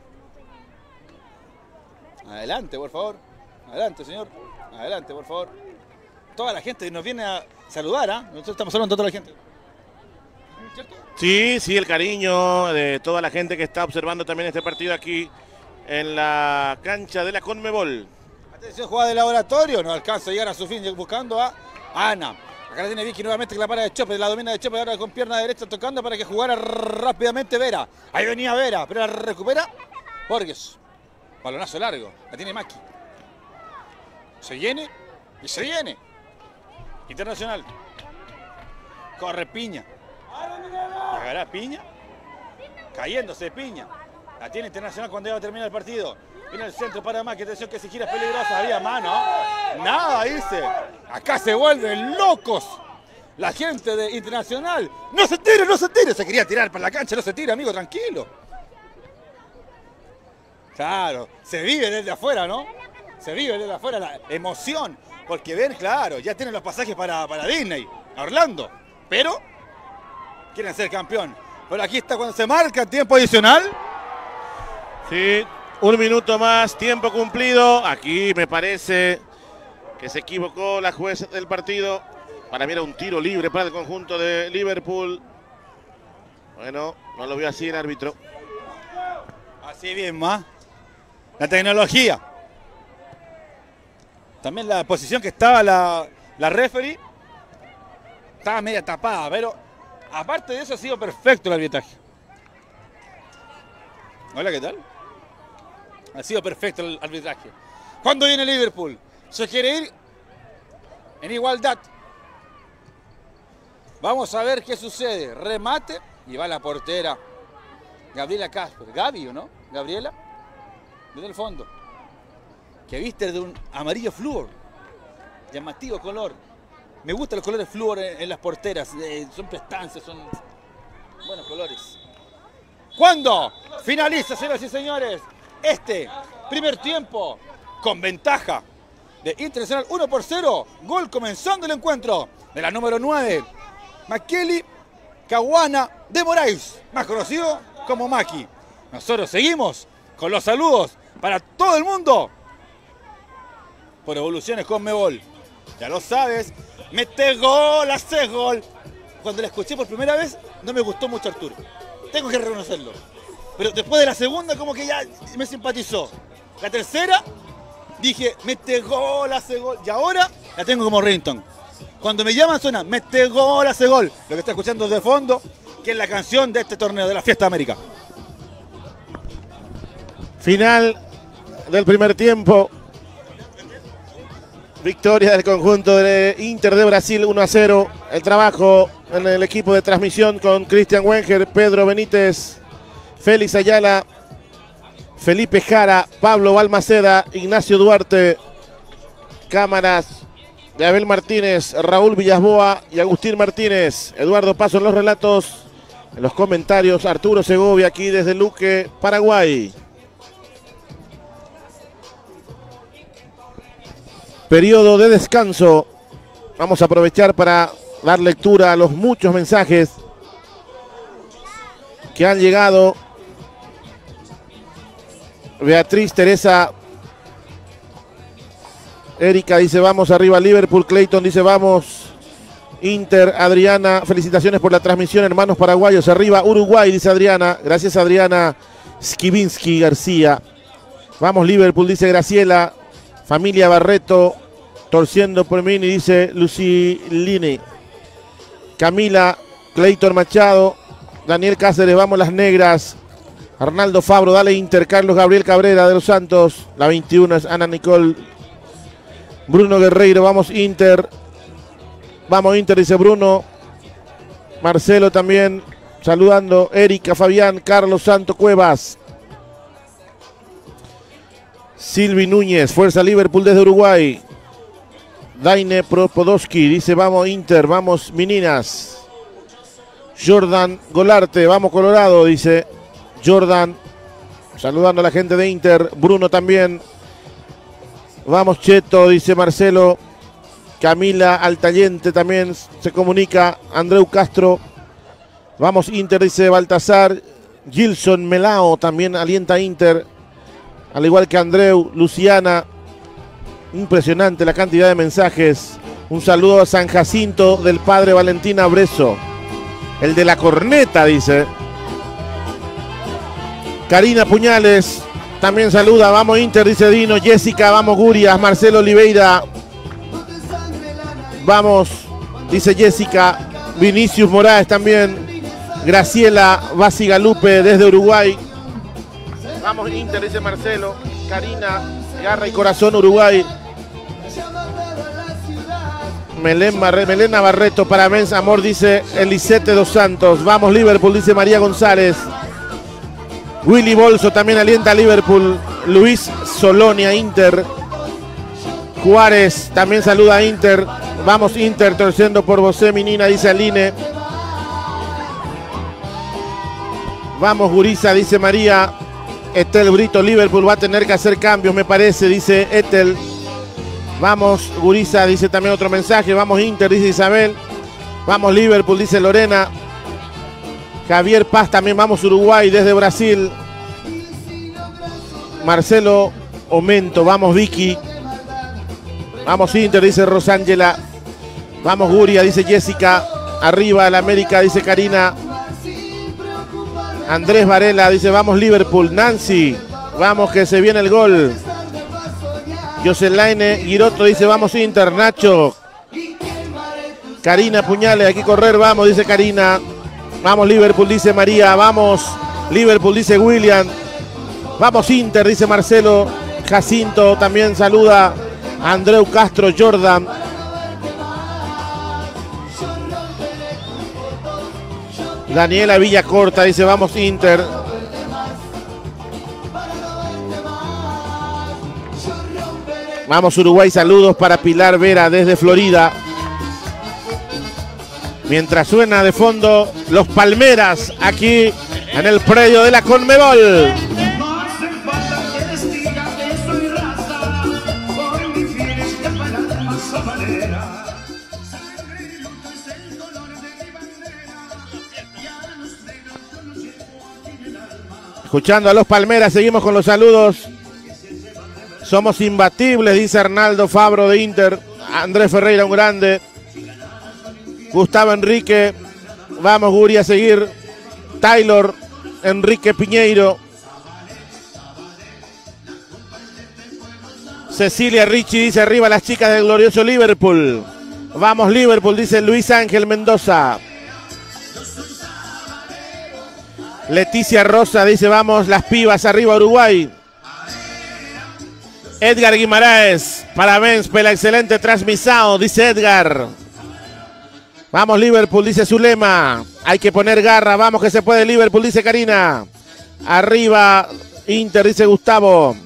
Adelante, por favor. Adelante, señor. Adelante, por favor. Toda la gente nos viene a saludar, ¿ah? ¿eh? Nosotros estamos hablando a toda la gente. ¿Cierto? Sí, sí, el cariño de toda la gente que está observando también este partido aquí en la cancha de la Conmebol. Atención, jugada de laboratorio. No alcanza a llegar a su fin buscando a Ana. Acá la tiene Vicky nuevamente que la para de Chope. La domina de Chope ahora con pierna derecha tocando para que jugara rápidamente Vera. Ahí venía Vera, pero la recupera Borges. Balonazo largo. La tiene Maki. Se viene y se viene. Internacional. Corre Piña. Llegará Piña. Cayéndose Piña. La tiene Internacional cuando ya termina el partido. Viene el centro para Maki. Atención que si gira es peligrosa. Había mano. Nada, dice. Acá se vuelven locos. La gente de Internacional. No se tire, no se tire. Se quería tirar para la cancha. No se tire, amigo, tranquilo. Claro, se vive desde afuera, ¿no? Se vive desde afuera la emoción. Porque ven, claro, ya tienen los pasajes para, para Disney, a Orlando. Pero quieren ser campeón. Pero aquí está cuando se marca el tiempo adicional. Sí, un minuto más, tiempo cumplido. Aquí me parece que se equivocó la jueza del partido. Para mí era un tiro libre para el conjunto de Liverpool. Bueno, no lo vio así el árbitro. Así bien, más. La tecnología. También la posición que estaba la, la referee. Estaba media tapada, pero aparte de eso ha sido perfecto el arbitraje. Hola, ¿qué tal? Ha sido perfecto el arbitraje. ¿Cuándo viene Liverpool? Se quiere ir en igualdad. Vamos a ver qué sucede. Remate y va la portera. Gabriela Casper. Gaby, ¿o no? Gabriela. Desde el fondo. Que viste de un amarillo flúor. Llamativo color. Me gustan los colores flúor en, en las porteras. Eh, son prestancias, son buenos colores. ¿Cuándo finaliza, señoras y señores, este primer tiempo con ventaja de Internacional uno por cero? Gol comenzando el encuentro de la número nueve. Makeli Caguana de Moraes, más conocido como Maki. Nosotros seguimos con los saludos para todo el mundo por Evoluciones Conmebol. Ya lo sabes, mete gol, hace gol. Cuando la escuché por primera vez no me gustó mucho Arturo. Tengo que reconocerlo. Pero después de la segunda como que ya me simpatizó. La tercera dije, mete gol, hace gol. Y ahora la tengo como ringtone. Cuando me llaman suena, mete gol, hace gol. Lo que está escuchando de fondo, que es la canción de este torneo de la Fiesta América. Final del primer tiempo. Victoria del conjunto de Inter de Brasil uno a cero. El trabajo en el equipo de transmisión con Cristian Wenger, Pedro Benítez, Félix Ayala, Felipe Jara, Pablo Balmaceda, Ignacio Duarte, cámaras de Abel Martínez, Raúl Villasboa y Agustín Martínez. Eduardo Paso en los relatos, en los comentarios Arturo Segovia aquí desde Luque, Paraguay. Periodo de descanso. Vamos a aprovechar para dar lectura a los muchos mensajes que han llegado. Beatriz Teresa. Erika dice vamos arriba Liverpool. Clayton dice vamos Inter. Adriana, felicitaciones por la transmisión, hermanos paraguayos. Arriba Uruguay, dice Adriana. Gracias Adriana Skivinsky García. Vamos Liverpool, dice Graciela. Familia Barreto, torciendo por mí, dice Lucilini. Camila, Clayton Machado. Daniel Cáceres, vamos las negras. Arnaldo Fabro, dale Inter. Carlos Gabriel Cabrera de los Santos. La veintiuno es Ana Nicole. Bruno Guerreiro, vamos Inter. Vamos Inter, dice Bruno. Marcelo también saludando. Erika, Fabián, Carlos Santo Cuevas. Silvi Núñez, Fuerza Liverpool desde Uruguay. Daine Propodowski dice vamos Inter, vamos meninas. Jordan Golarte, vamos Colorado, dice Jordan. Saludando a la gente de Inter. Bruno también. Vamos Cheto, dice Marcelo. Camila Altallente también se comunica. Andreu Castro. Vamos Inter, dice Baltasar. Gilson Melao también alienta a Inter. Al igual que Andreu, Luciana. Impresionante la cantidad de mensajes. Un saludo a San Jacinto del padre Valentín Abreso. El de la corneta, dice. Karina Puñales también saluda. Vamos Inter, dice Dino. Jessica, vamos Gurias. Marcelo Oliveira. Vamos, dice Jessica. Vinicius Morales también. Graciela Basigalupe desde Uruguay. Vamos Inter, dice Marcelo. Karina, garra y corazón Uruguay. Melén Barre, Melena Barreto, parabéns, amor, dice Elisete dos Santos. Vamos Liverpool, dice María González. Willy Bolso también alienta a Liverpool. Luis Solonia, Inter. Juárez también saluda a Inter. Vamos Inter, torciendo por José Minina, dice Aline. Vamos Guriza, dice María. Etel Brito, Liverpool va a tener que hacer cambios, me parece, dice Etel. Vamos Guriza, dice también otro mensaje. Vamos Inter, dice Isabel. Vamos Liverpool, dice Lorena. Javier Paz también, vamos Uruguay desde Brasil. Marcelo Omento, vamos Vicky. Vamos Inter, dice Rosángela. Vamos Guria, dice Jessica. Arriba el América, dice Karina. Andrés Varela dice vamos Liverpool. Nancy, vamos que se viene el gol. Joselaine Giroto dice vamos Inter. Nacho. Karina Puñales, aquí correr, vamos, dice Karina. Vamos Liverpool, dice María. Vamos Liverpool, dice William. Vamos Inter, dice Marcelo. Jacinto también saluda a Andreu Castro, Jordan. Daniela Villacorta dice vamos Inter. Vamos Uruguay, saludos para Pilar Vera desde Florida. Mientras suena de fondo los Palmeras aquí en el predio de la Conmebol. Escuchando a los Palmeras, seguimos con los saludos. Somos imbatibles, dice Arnaldo Fabro de Inter. Andrés Ferreira, un grande. Gustavo Enrique. Vamos, Guri, a seguir. Taylor Enrique Piñeiro. Cecilia Ricci dice arriba las chicas del glorioso Liverpool. Vamos Liverpool, dice Luis Ángel Mendoza. Leticia Rosa dice vamos las pibas arriba Uruguay. Edgar Guimaraes, parabéns por la excelente transmisión, dice Edgar. Vamos Liverpool, dice Zulema. Hay que poner garra, vamos que se puede Liverpool, dice Karina. Arriba Inter, dice Gustavo.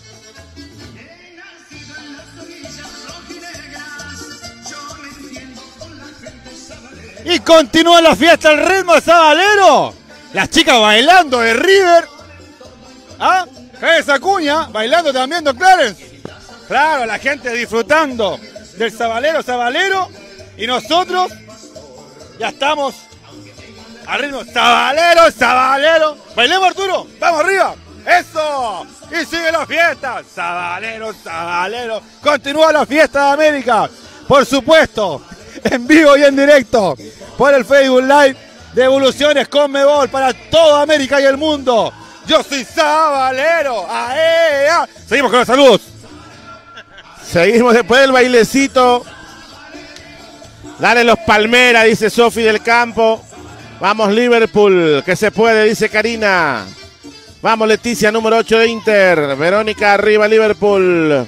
Y continúa la fiesta al ritmo de Sabalero. Las chicas bailando de River. ¿Ah? Esa cuña, bailando también, don Clarence. Claro, la gente disfrutando del Sabalero, Sabalero. Y nosotros ya estamos Al ritmo, Sabalero, Sabalero. Bailemos, Arturo. Vamos arriba. Eso. Y sigue la fiesta. Sabalero, Sabalero. Continúa la fiesta de América. Por supuesto, en vivo y en directo. Por el Facebook Live de Evoluciones Conmebol para toda América y el mundo. Yo soy Sabalero. ¡Ae, a! Seguimos con los saludos. Seguimos después del bailecito. Dale los Palmeras, dice Sofi del Campo. Vamos Liverpool, que se puede, dice Karina. Vamos Leticia, número ocho de Inter. Verónica, arriba Liverpool.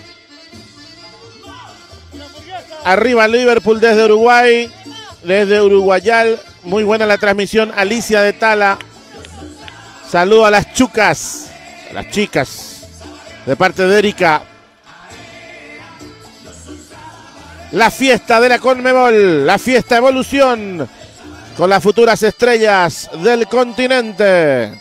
Arriba Liverpool desde Uruguay. Desde Uruguayal. Muy buena la transmisión. Alicia de Tala. Saludo a las chucas. A las chicas. De parte de Erika. La fiesta de la Conmebol. La fiesta Evolución. Con las futuras estrellas del continente.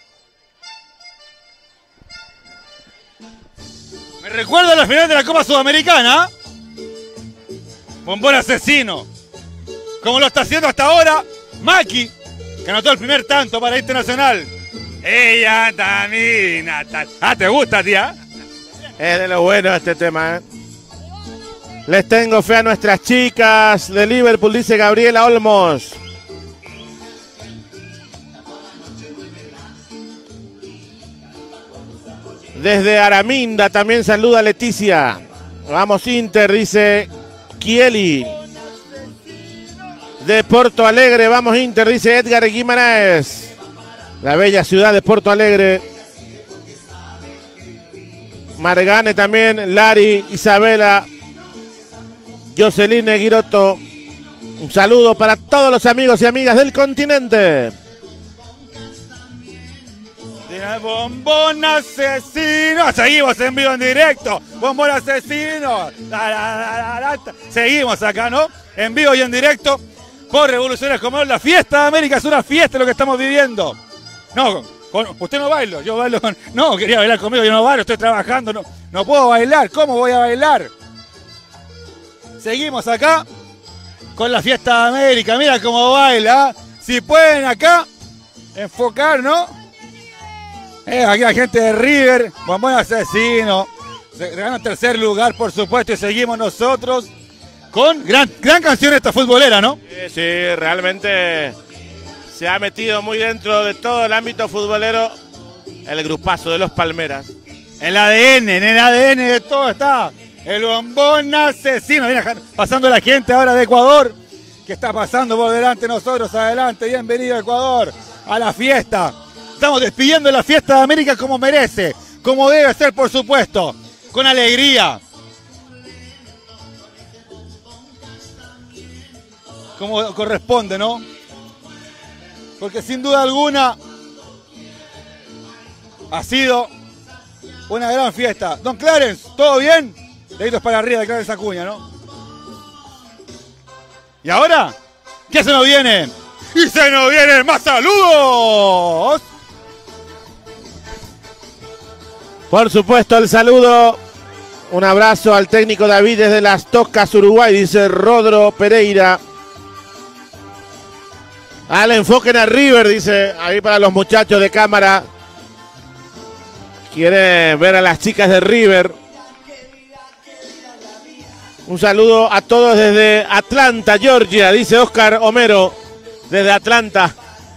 Me recuerda a la final de la Copa Sudamericana. Bombón asesino. Como lo está haciendo hasta ahora Maki, que anotó el primer tanto para Internacional. Ella también. Ah, ¿te gusta, tía? Es de lo bueno este tema, ¿eh? Les tengo fe a nuestras chicas de Liverpool, dice Gabriela Olmos. Desde Araminda también saluda Leticia. Vamos Inter, dice Kieli. De Porto Alegre, vamos Inter, dice Edgar Guimaraes. La bella ciudad de Porto Alegre. Margane también, Lari, Isabela, Joceline Giroto. Un saludo para todos los amigos y amigas del continente. Bombón asesino. Seguimos en vivo en directo. Bombón asesino. Seguimos acá, ¿no? En vivo y en directo por Revoluciones Conmebol. La fiesta de América es una fiesta lo que estamos viviendo. No, con, usted no baila. Yo bailo con... No, quería bailar conmigo. Yo no bailo, estoy trabajando. No, no puedo bailar. ¿Cómo voy a bailar? Seguimos acá con la fiesta de América. Mira cómo baila. Si pueden acá enfocar, ¿no? Eh, aquí la gente de River, Bombón asesino. Se gana tercer lugar, por supuesto, y seguimos nosotros con gran, gran canción esta futbolera, ¿no? Sí, sí, realmente se ha metido muy dentro de todo el ámbito futbolero el grupazo de los Palmeras. El A D N, en el A D N de todo está el Bombón asesino. Mira, pasando la gente ahora de Ecuador, que está pasando por delante de nosotros. Adelante, bienvenido Ecuador a la fiesta. Estamos despidiendo la fiesta de América como merece, como debe ser, por supuesto, con alegría. Como corresponde, ¿no? Porque sin duda alguna ha sido una gran fiesta. Don Clarence, ¿todo bien? Deditos para arriba de Clarence Acuña, ¿no? ¿Y ahora? ¿Qué se nos viene? ¡Y se nos vienen más saludos! Por supuesto, el saludo. Un abrazo al técnico David desde Las Tocas, Uruguay, dice Rodro Pereira. Al enfoque a River, dice ahí para los muchachos de cámara. Quiere ver a las chicas de River. Un saludo a todos desde Atlanta, Georgia, dice Oscar Homero, desde Atlanta.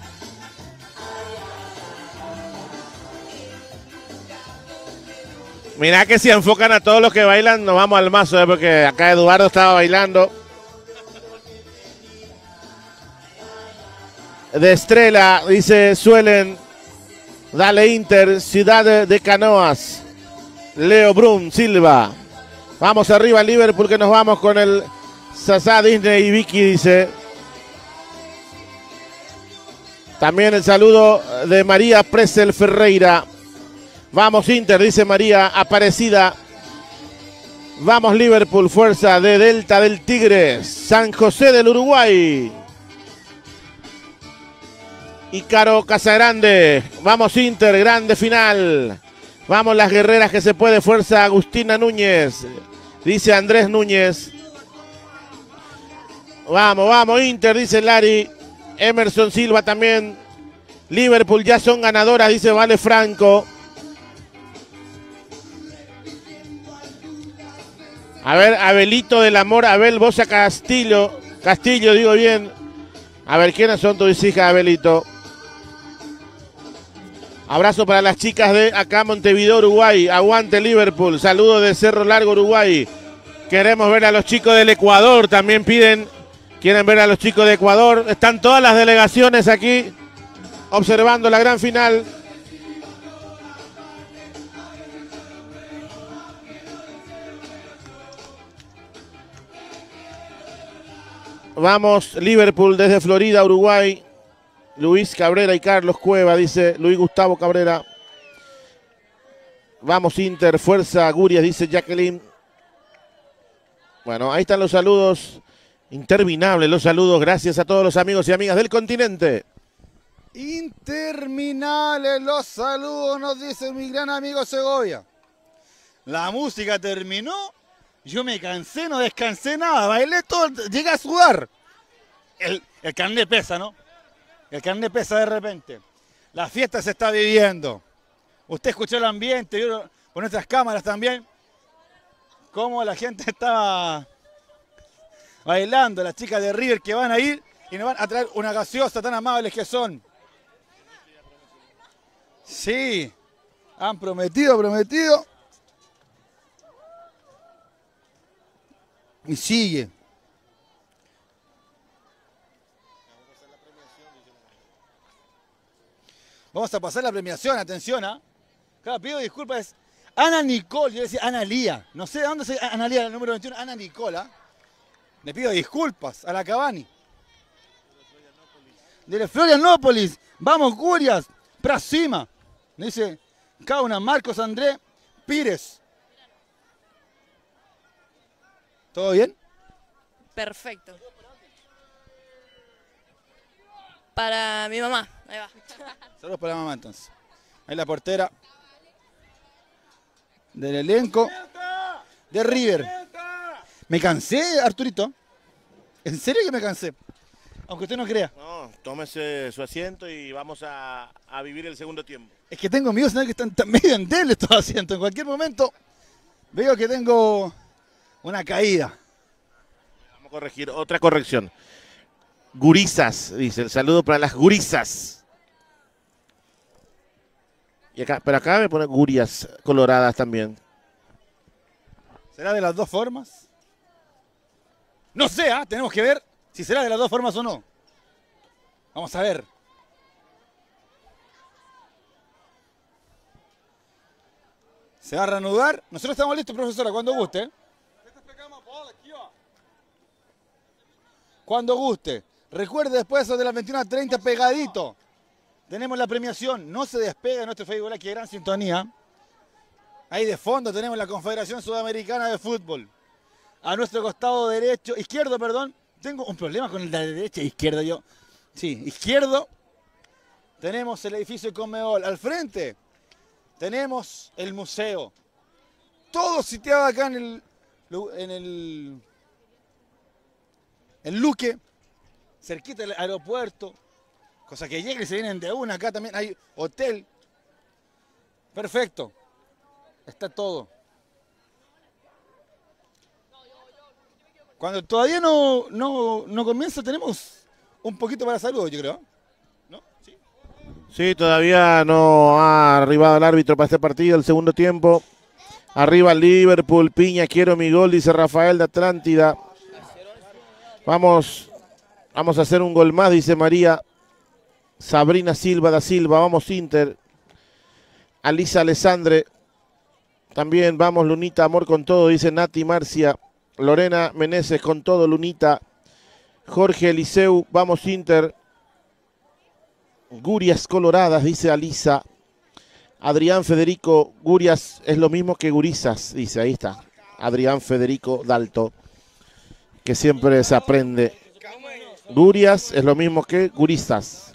Mirá que si enfocan a todos los que bailan, nos vamos al mazo, ¿eh? Porque acá Eduardo estaba bailando. De Estrella, dice Suelen. Dale Inter, Ciudad de Canoas. Leo Brun Silva. Vamos arriba Liverpool, que nos vamos con el Sasá Disney y Vicky, dice. También el saludo de María Presel Ferreira. Vamos Inter, dice María Aparecida. Vamos Liverpool, fuerza de Delta del Tigre, San José del Uruguay. Ícaro Casagrande. Vamos Inter, grande final. Vamos las guerreras que se puede, fuerza Agustina Núñez. Dice Andrés Núñez. Vamos, vamos Inter, dice Lari. Emerson Silva también. Liverpool ya son ganadoras, dice Vale Franco. A ver, Abelito del Amor, Abel Bosa Castillo. Castillo, digo bien. A ver, ¿quiénes son tus hijas, Abelito? Abrazo para las chicas de acá, Montevideo, Uruguay. Aguante Liverpool. Saludos de Cerro Largo, Uruguay. Queremos ver a los chicos del Ecuador. También piden, quieren ver a los chicos de Ecuador. Están todas las delegaciones aquí observando la gran final. Vamos, Liverpool desde Florida, Uruguay. Luis Cabrera y Carlos Cueva, dice Luis Gustavo Cabrera. Vamos Inter, fuerza Gurias, dice Jacqueline. Bueno, ahí están los saludos. Interminables los saludos. Gracias a todos los amigos y amigas del continente. Interminables los saludos, nos dice mi gran amigo Segovia. La música terminó. Yo me cansé, no descansé nada. Bailé todo, llegué a sudar. El, el carnet pesa, ¿no? El carnet pesa de repente. La fiesta se está viviendo. Usted escuchó el ambiente, vio por nuestras cámaras también cómo la gente estaba bailando. Las chicas de River que van a ir y nos van a traer una gaseosa tan amables que son. Sí, han prometido, prometido. Y sigue. Vamos a pasar la premiación, atención, ¿ah? ¿eh? Claro, pido disculpas, es Ana Nicole, yo decía Ana Lía. No sé de dónde es Ana Lía, el número veintiuno, Ana Nicola. Le pido disculpas a la Cavani. De Florianópolis, vamos Gurias, Prasima. Me dice Cauna, Marcos André Pires. ¿Todo bien? Perfecto. Para mi mamá, ahí va. Saludos para la mamá entonces. Ahí la portera del elenco de River. Me cansé, Arturito. ¿En serio que me cansé? Aunque usted no crea. No, tómese su asiento y vamos a, a vivir el segundo tiempo. Es que tengo amigos que están medio endebles estos asientos. En cualquier momento veo que tengo una caída. Vamos a corregir, otra corrección. Gurisas, dice, el saludo para las gurisas. Y acá, pero acá me pone gurias coloradas también. ¿Será de las dos formas? No sé, ¿eh? Tenemos que ver si será de las dos formas o no. Vamos a ver. ¿Se va a reanudar? Nosotros estamos listos, profesora, cuando guste. Cuando guste. Recuerde, después de las veintiuna treinta, pegadito. Tenemos la premiación. No se despega nuestro Facebook, que gran sintonía. Ahí de fondo tenemos la Confederación Sudamericana de Fútbol. A nuestro costado derecho, izquierdo, perdón. Tengo un problema con el de derecha e izquierdo yo. Sí, izquierdo. Tenemos el edificio de Conmebol. Al frente tenemos el museo. Todo sitiado acá en el, en el, en Luque. Cerquita del aeropuerto, cosa que lleguen y se vienen de una. Acá también hay hotel. Perfecto. Está todo. Cuando todavía no, no, no comienza, tenemos un poquito para saludos, yo creo. ¿No? ¿Sí? Sí, todavía no ha arribado el árbitro para este partido, el segundo tiempo. Arriba Liverpool, Piña, quiero mi gol, dice Rafael de Atlántida. Vamos... Vamos a hacer un gol más, dice María Sabrina Silva da Silva. Vamos Inter. Alisa Alessandre. También vamos Lunita, amor con todo, dice Nati Marcia. Lorena Meneses con todo, Lunita. Jorge Eliseu, vamos Inter. Gurias coloradas, dice Alisa. Adrián Federico, Gurias es lo mismo que gurisas, dice, ahí está. Adrián Federico Dalto, que siempre se aprende. Gurias es lo mismo que gurisas.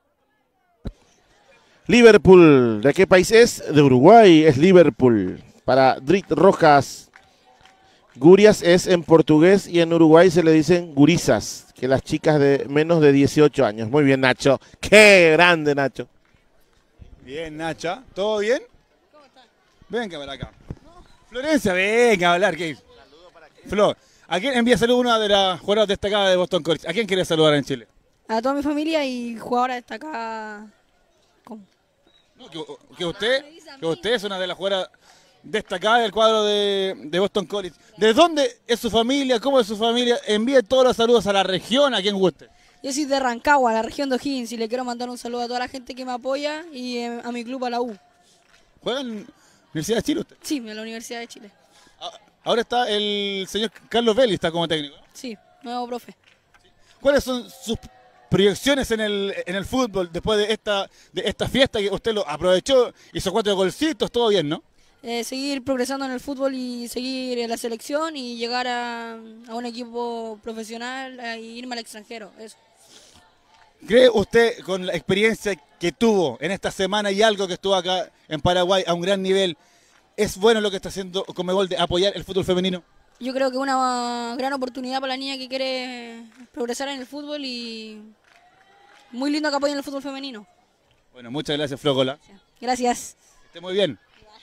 Liverpool, ¿de qué país es? De Uruguay, es Liverpool. Para Drit Rojas, Gurias es en portugués y en Uruguay se le dicen gurisas. que las chicas de menos de dieciocho años. Muy bien, Nacho. ¡Qué grande, Nacho! Bien, Nacha. ¿Todo bien? ¿Cómo estás? Venga para acá. No. Florencia, venga a hablar. ¿Qué? Saludo para quién. Flor, ¿a quién envía saludos una de las jugadoras destacadas de Boston College? ¿A quién quieres saludar en Chile? A toda mi familia y jugadora destacada. ¿Cómo? No, que, que usted, que usted es una de las jugadoras destacadas del cuadro de, de Boston College. ¿De dónde es su familia? ¿Cómo es su familia? Envíe todos los saludos a la región, a quien guste. Yo soy de Rancagua, la región de O'Higgins, y le quiero mandar un saludo a toda la gente que me apoya y eh, a mi club, a la U. ¿Juega en la Universidad de Chile usted? Sí, en la Universidad de Chile. Ahora está el señor Carlos Belli, está como técnico. Sí, nuevo profe. ¿Cuáles son sus proyecciones en el, en el fútbol después de esta, de esta fiesta que usted lo aprovechó, hizo cuatro golcitos, todo bien, ¿no? Eh, seguir progresando en el fútbol y seguir en la selección y llegar a, a un equipo profesional e irme al extranjero, eso. ¿Cree usted, con la experiencia que tuvo en esta semana y algo que estuvo acá en Paraguay a un gran nivel, es bueno lo que está haciendo Conmebol de apoyar el fútbol femenino? Yo creo que es una gran oportunidad para la niña que quiere progresar en el fútbol y muy lindo que apoyen el fútbol femenino. Bueno, muchas gracias, Flo Gola. Gracias. Que esté muy bien.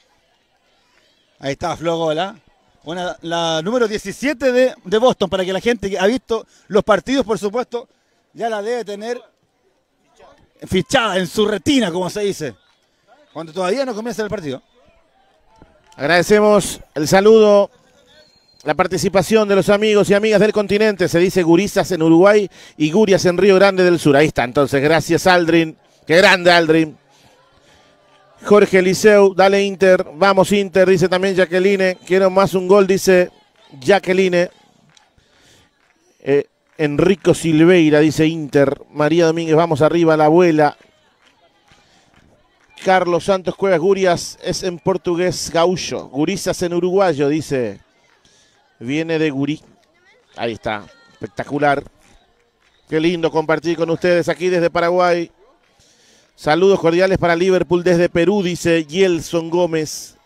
Ahí está Flo Gola, una, la número diecisiete de, de Boston, para que la gente que ha visto los partidos, por supuesto, ya la debe tener fichada en su retina, como se dice, cuando todavía no comienza el partido. Agradecemos el saludo, la participación de los amigos y amigas del continente. Se dice gurisas en Uruguay y gurias en Río Grande del Sur. Ahí está, entonces, gracias Aldrin. Qué grande Aldrin. Jorge Liceu, dale Inter, vamos Inter, dice también Jacqueline. Quiero más un gol, dice Jacqueline. Eh, Enrico Silveira, dice Inter. María Domínguez, vamos arriba, la abuela. Carlos Santos Cuevas, Gurias es en portugués gaúcho. Gurisas en uruguayo, dice. Viene de Gurí. Ahí está, espectacular. Qué lindo compartir con ustedes aquí desde Paraguay. Saludos cordiales para Liverpool desde Perú, dice Yelson Gómez.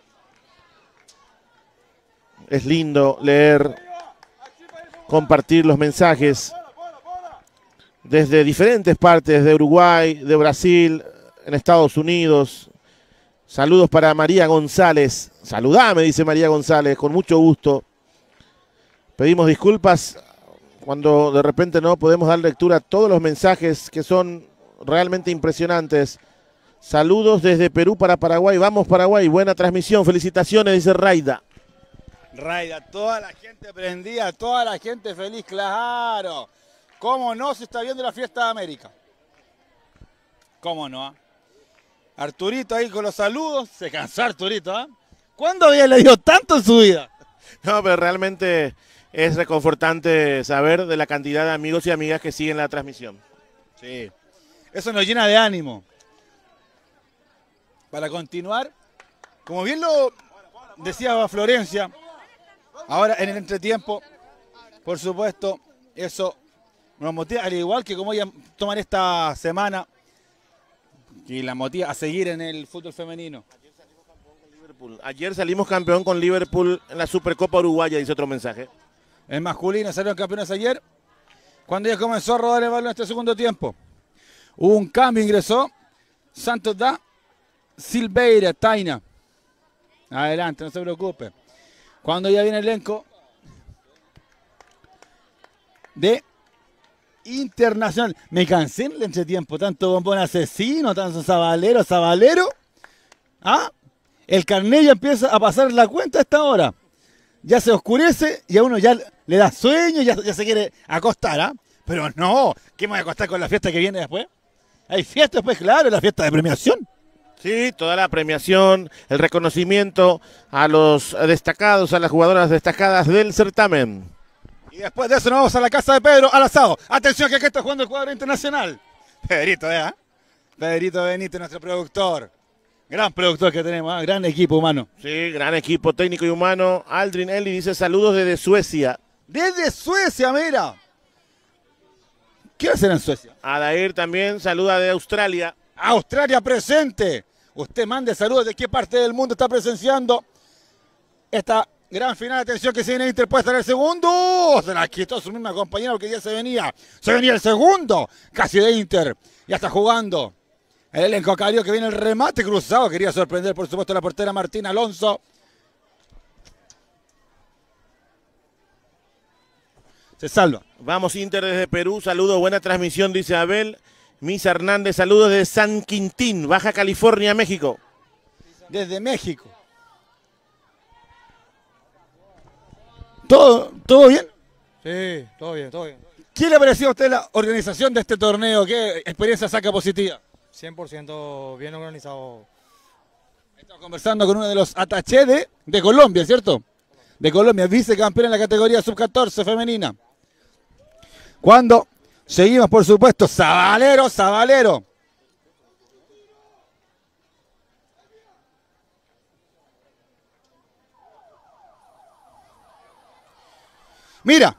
Es lindo leer, compartir los mensajes desde diferentes partes de Uruguay, de Brasil, en Estados Unidos. Saludos para María González. Saludame, dice María González, con mucho gusto. Pedimos disculpas cuando de repente no podemos dar lectura a todos los mensajes que son realmente impresionantes. Saludos desde Perú para Paraguay. Vamos Paraguay, buena transmisión, felicitaciones, dice Raida. Raida, toda la gente prendida, toda la gente feliz, claro. ¿Cómo no se está viendo la fiesta de América? ¿Cómo no? Arturito ahí con los saludos, se cansó Arturito, ¿eh? ¿Cuándo había leído tanto en su vida? No, pero realmente es reconfortante saber de la cantidad de amigos y amigas que siguen la transmisión. Sí. Eso nos llena de ánimo. Para continuar, como bien lo decía Florencia, ahora en el entretiempo, por supuesto, eso nos motiva, al igual que como ella toman esta semana, y la motiva a seguir en el fútbol femenino. Ayer salimos campeón con Liverpool. Ayer salimos campeón con Liverpool en la Supercopa Uruguaya, dice otro mensaje. El masculino salieron campeones ayer, cuando ya comenzó a rodar el balón en este segundo tiempo. Hubo un cambio, ingresó Santos da Silveira, Taina. Adelante, no se preocupe. Cuando ya viene el elenco de Internacional. Me cansé en el entretiempo, tanto bombón asesino, tanto sabalero, sabalero. ¿Ah? El carnet ya empieza a pasar la cuenta a esta hora. Ya se oscurece y a uno ya le da sueño, ya, ya se quiere acostar, ¿ah? Pero no, ¿qué me voy a acostar con la fiesta que viene después? Hay fiesta después, claro, la fiesta de premiación. Sí, toda la premiación, el reconocimiento a los destacados, a las jugadoras destacadas del certamen. Y después de eso nos vamos a la casa de Pedro al asado. Atención que aquí está jugando el cuadro internacional. Pedrito, ¿eh? Pedrito Benítez, nuestro productor. Gran productor que tenemos, ¿eh? Gran equipo humano. Sí, gran equipo técnico y humano. Aldrin Eli dice saludos desde Suecia. Desde Suecia, mira. ¿Qué hacen en Suecia? Adair también saluda de Australia. Australia presente. Usted mande saludos de qué parte del mundo está presenciando esta Gran final, atención que se viene Inter, puede estar el segundo. Se la quitó su misma compañera porque ya se venía. Se venía el segundo, casi de Inter. Ya está jugando. El elenco Cario que viene el remate cruzado. Quería sorprender, por supuesto, la portera Martín Alonso. Se salva. Vamos Inter desde Perú. Saludos, buena transmisión, dice Abel. Misa Hernández, saludos de San Quintín, Baja California, México. Desde México. ¿Todo, ¿Todo bien? Sí, todo bien, todo bien. ¿Qué le pareció a usted la organización de este torneo? ¿Qué experiencia saca positiva? cien por ciento bien organizado. Estamos conversando con uno de los attachés de, de Colombia, ¿cierto? De Colombia, vicecampeón en la categoría sub catorce femenina. Cuando seguimos, por supuesto, Zabalero, Zabalero. Mira,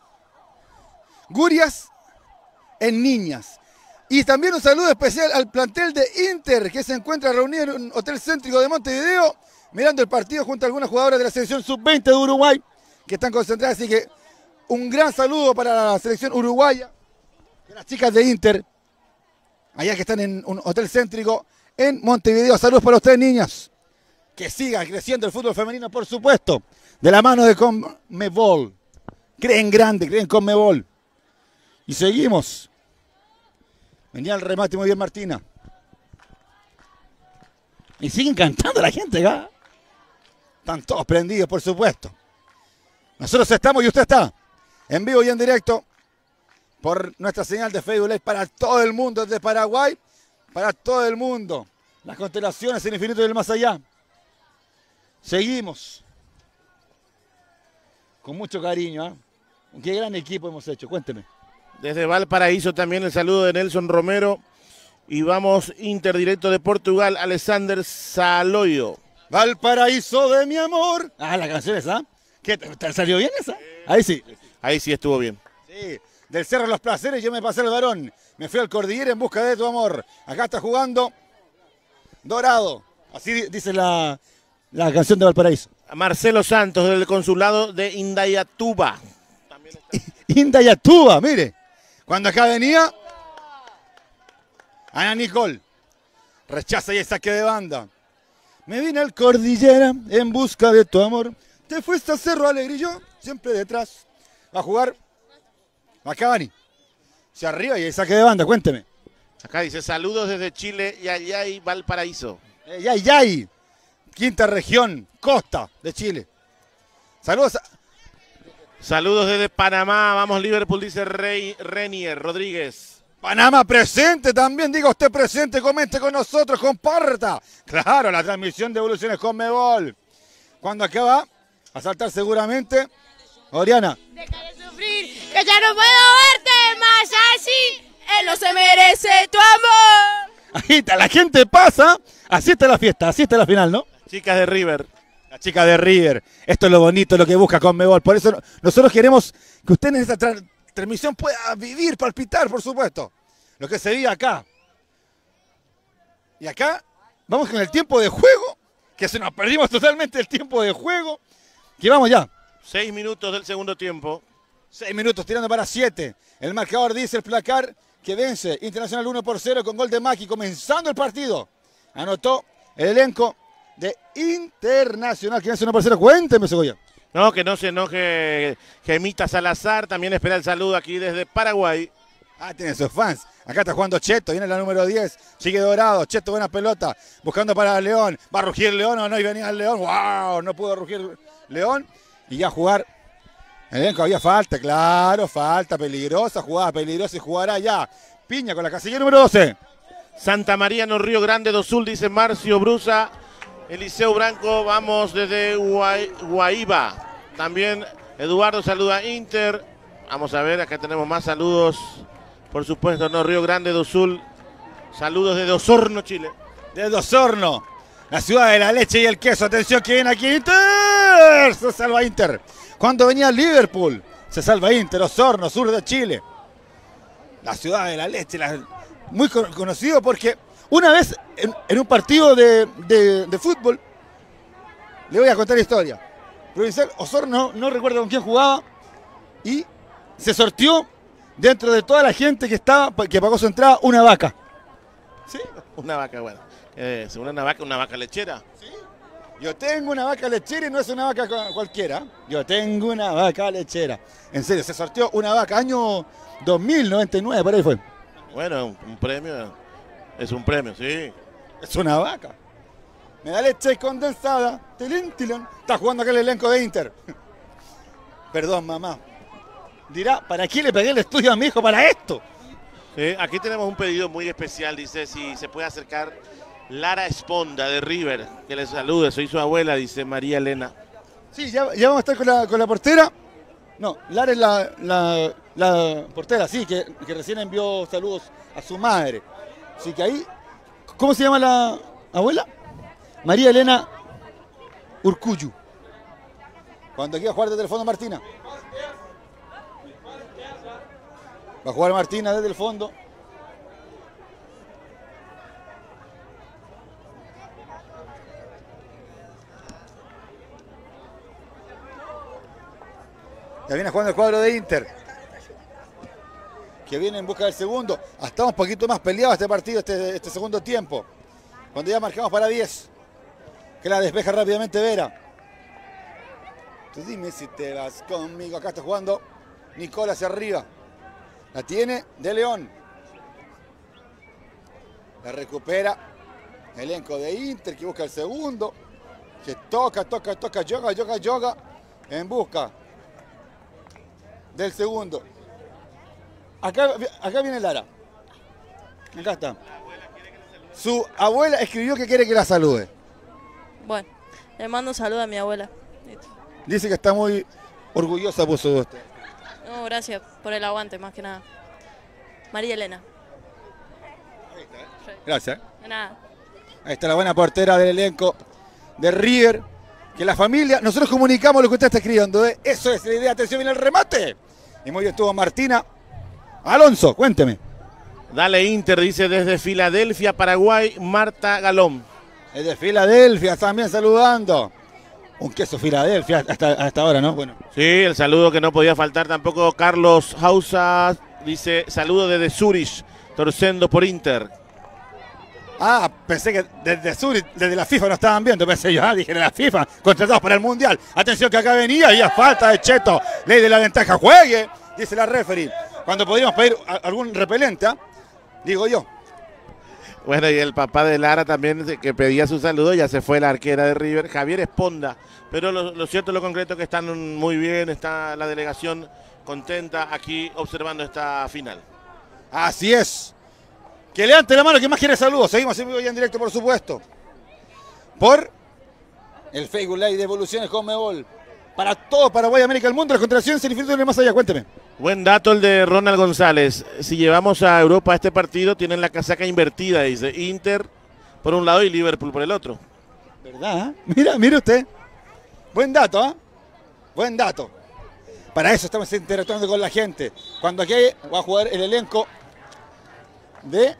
Gurias en niñas. Y también un saludo especial al plantel de Inter, que se encuentra reunido en un hotel céntrico de Montevideo, mirando el partido junto a algunas jugadoras de la selección sub veinte de Uruguay, que están concentradas. Así que un gran saludo para la selección uruguaya, de las chicas de Inter, allá que están en un hotel céntrico en Montevideo. Saludos para ustedes, niñas. Que siga creciendo el fútbol femenino, por supuesto, de la mano de Conmebol. Creen grande, creen Conmebol. Y seguimos. Venía el remate muy bien Martina. Y siguen cantando la gente acá. Están todos prendidos, por supuesto. Nosotros estamos y usted está en vivo y en directo por nuestra señal de Facebook Live para todo el mundo, desde Paraguay, para todo el mundo. Las constelaciones, el infinito y el más allá. Seguimos. Con mucho cariño, ¿eh? Qué gran equipo hemos hecho, cuénteme. Desde Valparaíso también el saludo de Nelson Romero. Y vamos Inter directo de Portugal, Alexander Saloio. Valparaíso de mi amor. Ah, la canción esa. ¿Qué, ¿te salió bien esa? Ahí sí. Ahí sí estuvo bien. Sí, del Cerro de los Placeres yo me pasé el varón. Me fui al Cordillera en busca de tu amor. Acá está jugando Dorado. Así dice la, la canción de Valparaíso. Marcelo Santos del consulado de Indayatuba. Indayatuba, mire. Cuando acá venía Ana Nicole. Rechaza y el saque de banda. Me vine al Cordillera en busca de tu amor. Te fuiste a Cerro Alegrillo, siempre detrás. Va a jugar Macabani. Hacia arriba y el saque de banda, cuénteme. Acá dice saludos desde Chile, Yayay, Valparaíso. Eh, Yayay, quinta región, costa de Chile. Saludos a... Saludos desde Panamá, vamos Liverpool, dice Rey, Renier Rodríguez. Panamá presente también, diga usted presente, comente con nosotros, comparta. Claro, la transmisión de Evoluciones Conmebol. Cuando acaba a saltar seguramente, Oriana. Deja de sufrir, que ya no puedo verte más así. Él no se merece tu amor. Ahí está, la gente pasa, así está la fiesta, así está la final, ¿no? Chicas de River. La chica de River, esto es lo bonito, lo que busca Conmebol. Por eso nosotros queremos que usted en esta tra transmisión pueda vivir, palpitar, por supuesto. Lo que se vive acá. Y acá vamos con el tiempo de juego, que se nos perdimos totalmente el tiempo de juego. Que vamos ya. Seis minutos del segundo tiempo. Seis minutos tirando para siete. El marcador dice el placar que vence Internacional uno por cero con gol de Maki comenzando el partido. Anotó el elenco de Internacional, que vence uno por cero. Cuénteme, Segoya. No, que no se enoje Gemita Salazar. También espera el saludo aquí desde Paraguay. Ah, tiene sus fans. Acá está jugando Cheto, viene la número diez. Sigue Dorado, Cheto, buena pelota. Buscando para León. ¿Va a rugir León o no? Y venía el León. ¡Wow! No pudo rugir León. Y ya jugar. El elenco había falta, claro, falta peligrosa, jugada peligrosa y jugará ya. Piña con la casilla número doce. Santa María no Río Grande do Sul, dice Marcio Brusa. Eliseo Branco, vamos desde Guaíba. También Eduardo saluda a Inter. Vamos a ver, acá tenemos más saludos. Por supuesto, no Río Grande do Sul. Saludos desde Osorno, Chile. Desde Osorno, la ciudad de la leche y el queso. Atención que viene aquí Inter. Se salva Inter. Cuando venía Liverpool, se salva Inter. Osorno, sur de Chile. La ciudad de la leche. La, muy conocido porque una vez en, en un partido de, de, de fútbol, le voy a contar la historia. Provincial Osorno, no, no recuerdo con quién jugaba, y se sorteó dentro de toda la gente que estaba, que pagó su entrada, una vaca. ¿Sí? Una vaca, bueno. Eh, una vaca, una vaca lechera. ¿Sí? Yo tengo una vaca lechera y no es una vaca cualquiera. Yo tengo una vaca lechera. En serio, se sorteó una vaca, año dos mil noventa y nueve, por ahí fue. Bueno, un, un premio, es un premio, sí. Es una vaca. Me da leche condensada. Tilín, tilín. Está jugando acá el elenco de Inter. Perdón, mamá. Dirá, ¿para qué le pegué el estudio a mi hijo para esto? Sí, aquí tenemos un pedido muy especial. Dice si se puede acercar Lara Esponda de River. Que le salude, soy su abuela, dice María Elena. Sí, ya, ya vamos a estar con la, con la portera. No, Lara es la, la, la portera, sí, que, que recién envió saludos a su madre. Así que ahí, ¿cómo se llama la abuela? María Elena Urcuyu. Cuando quiera jugar desde el fondo, Martina. Va a jugar Martina desde el fondo. Ya viene jugando el cuadro de Inter, que viene en busca del segundo. Hasta un poquito más peleado este partido, este, este segundo tiempo. Cuando ya marcamos para diez. Que la despeja rápidamente Vera. Tú dime si te vas conmigo. Acá está jugando Nicola hacia arriba. La tiene De León. La recupera el elenco de Inter, que busca el segundo. Que toca, toca, toca, yoga, yoga, yoga. En busca del segundo. Acá, acá viene Lara. Acá está. Su abuela escribió que quiere que la salude. Bueno, le mando un saludo a mi abuela. Dice que está muy orgullosa por su usted. No, gracias por el aguante, más que nada. María Elena. Gracias. De nada. Ahí está la buena portera del elenco de River. Que la familia, nosotros comunicamos lo que usted está escribiendo. ¿eh? Eso es la idea. Atención, viene el remate. Y muy bien estuvo Martina. Alonso, cuénteme. Dale Inter, dice desde Filadelfia, Paraguay, Marta Galón. Es de Filadelfia, también saludando. Un queso Filadelfia hasta, hasta ahora, ¿no? Bueno. Sí, el saludo que no podía faltar tampoco. Carlos Hausa dice saludo desde Zurich, torcendo por Inter. Ah, pensé que desde Zurich, desde la FIFA no estaban viendo, pensé yo, ah, dije de la FIFA, contratados para el Mundial. Atención que acá venía y a falta de Cheto, ley de la ventaja, juegue, dice la referee. Cuando podríamos pedir algún repelente, ¿eh? Digo yo. Bueno, y el papá de Lara también que pedía su saludo, ya se fue la arquera de River, Javier Esponda. Pero lo, lo cierto, lo concreto, que están muy bien, está la delegación contenta aquí observando esta final. Así es. Que levante la mano, que más quiere saludos. Seguimos en vivo y en directo, por supuesto. Por el Facebook Live de Evoluciones Conmebol. Para todo Paraguay, América, el mundo, las contracciones sin infinito y más allá. Cuénteme. Buen dato el de Ronald González. Si llevamos a Europa este partido, tienen la casaca invertida, dice. Inter por un lado y Liverpool por el otro. ¿Verdad? Mira, mire usted. Buen dato, ¿ah? ¿eh? Buen dato. Para eso estamos interactuando con la gente. Cuando aquí va a jugar el elenco de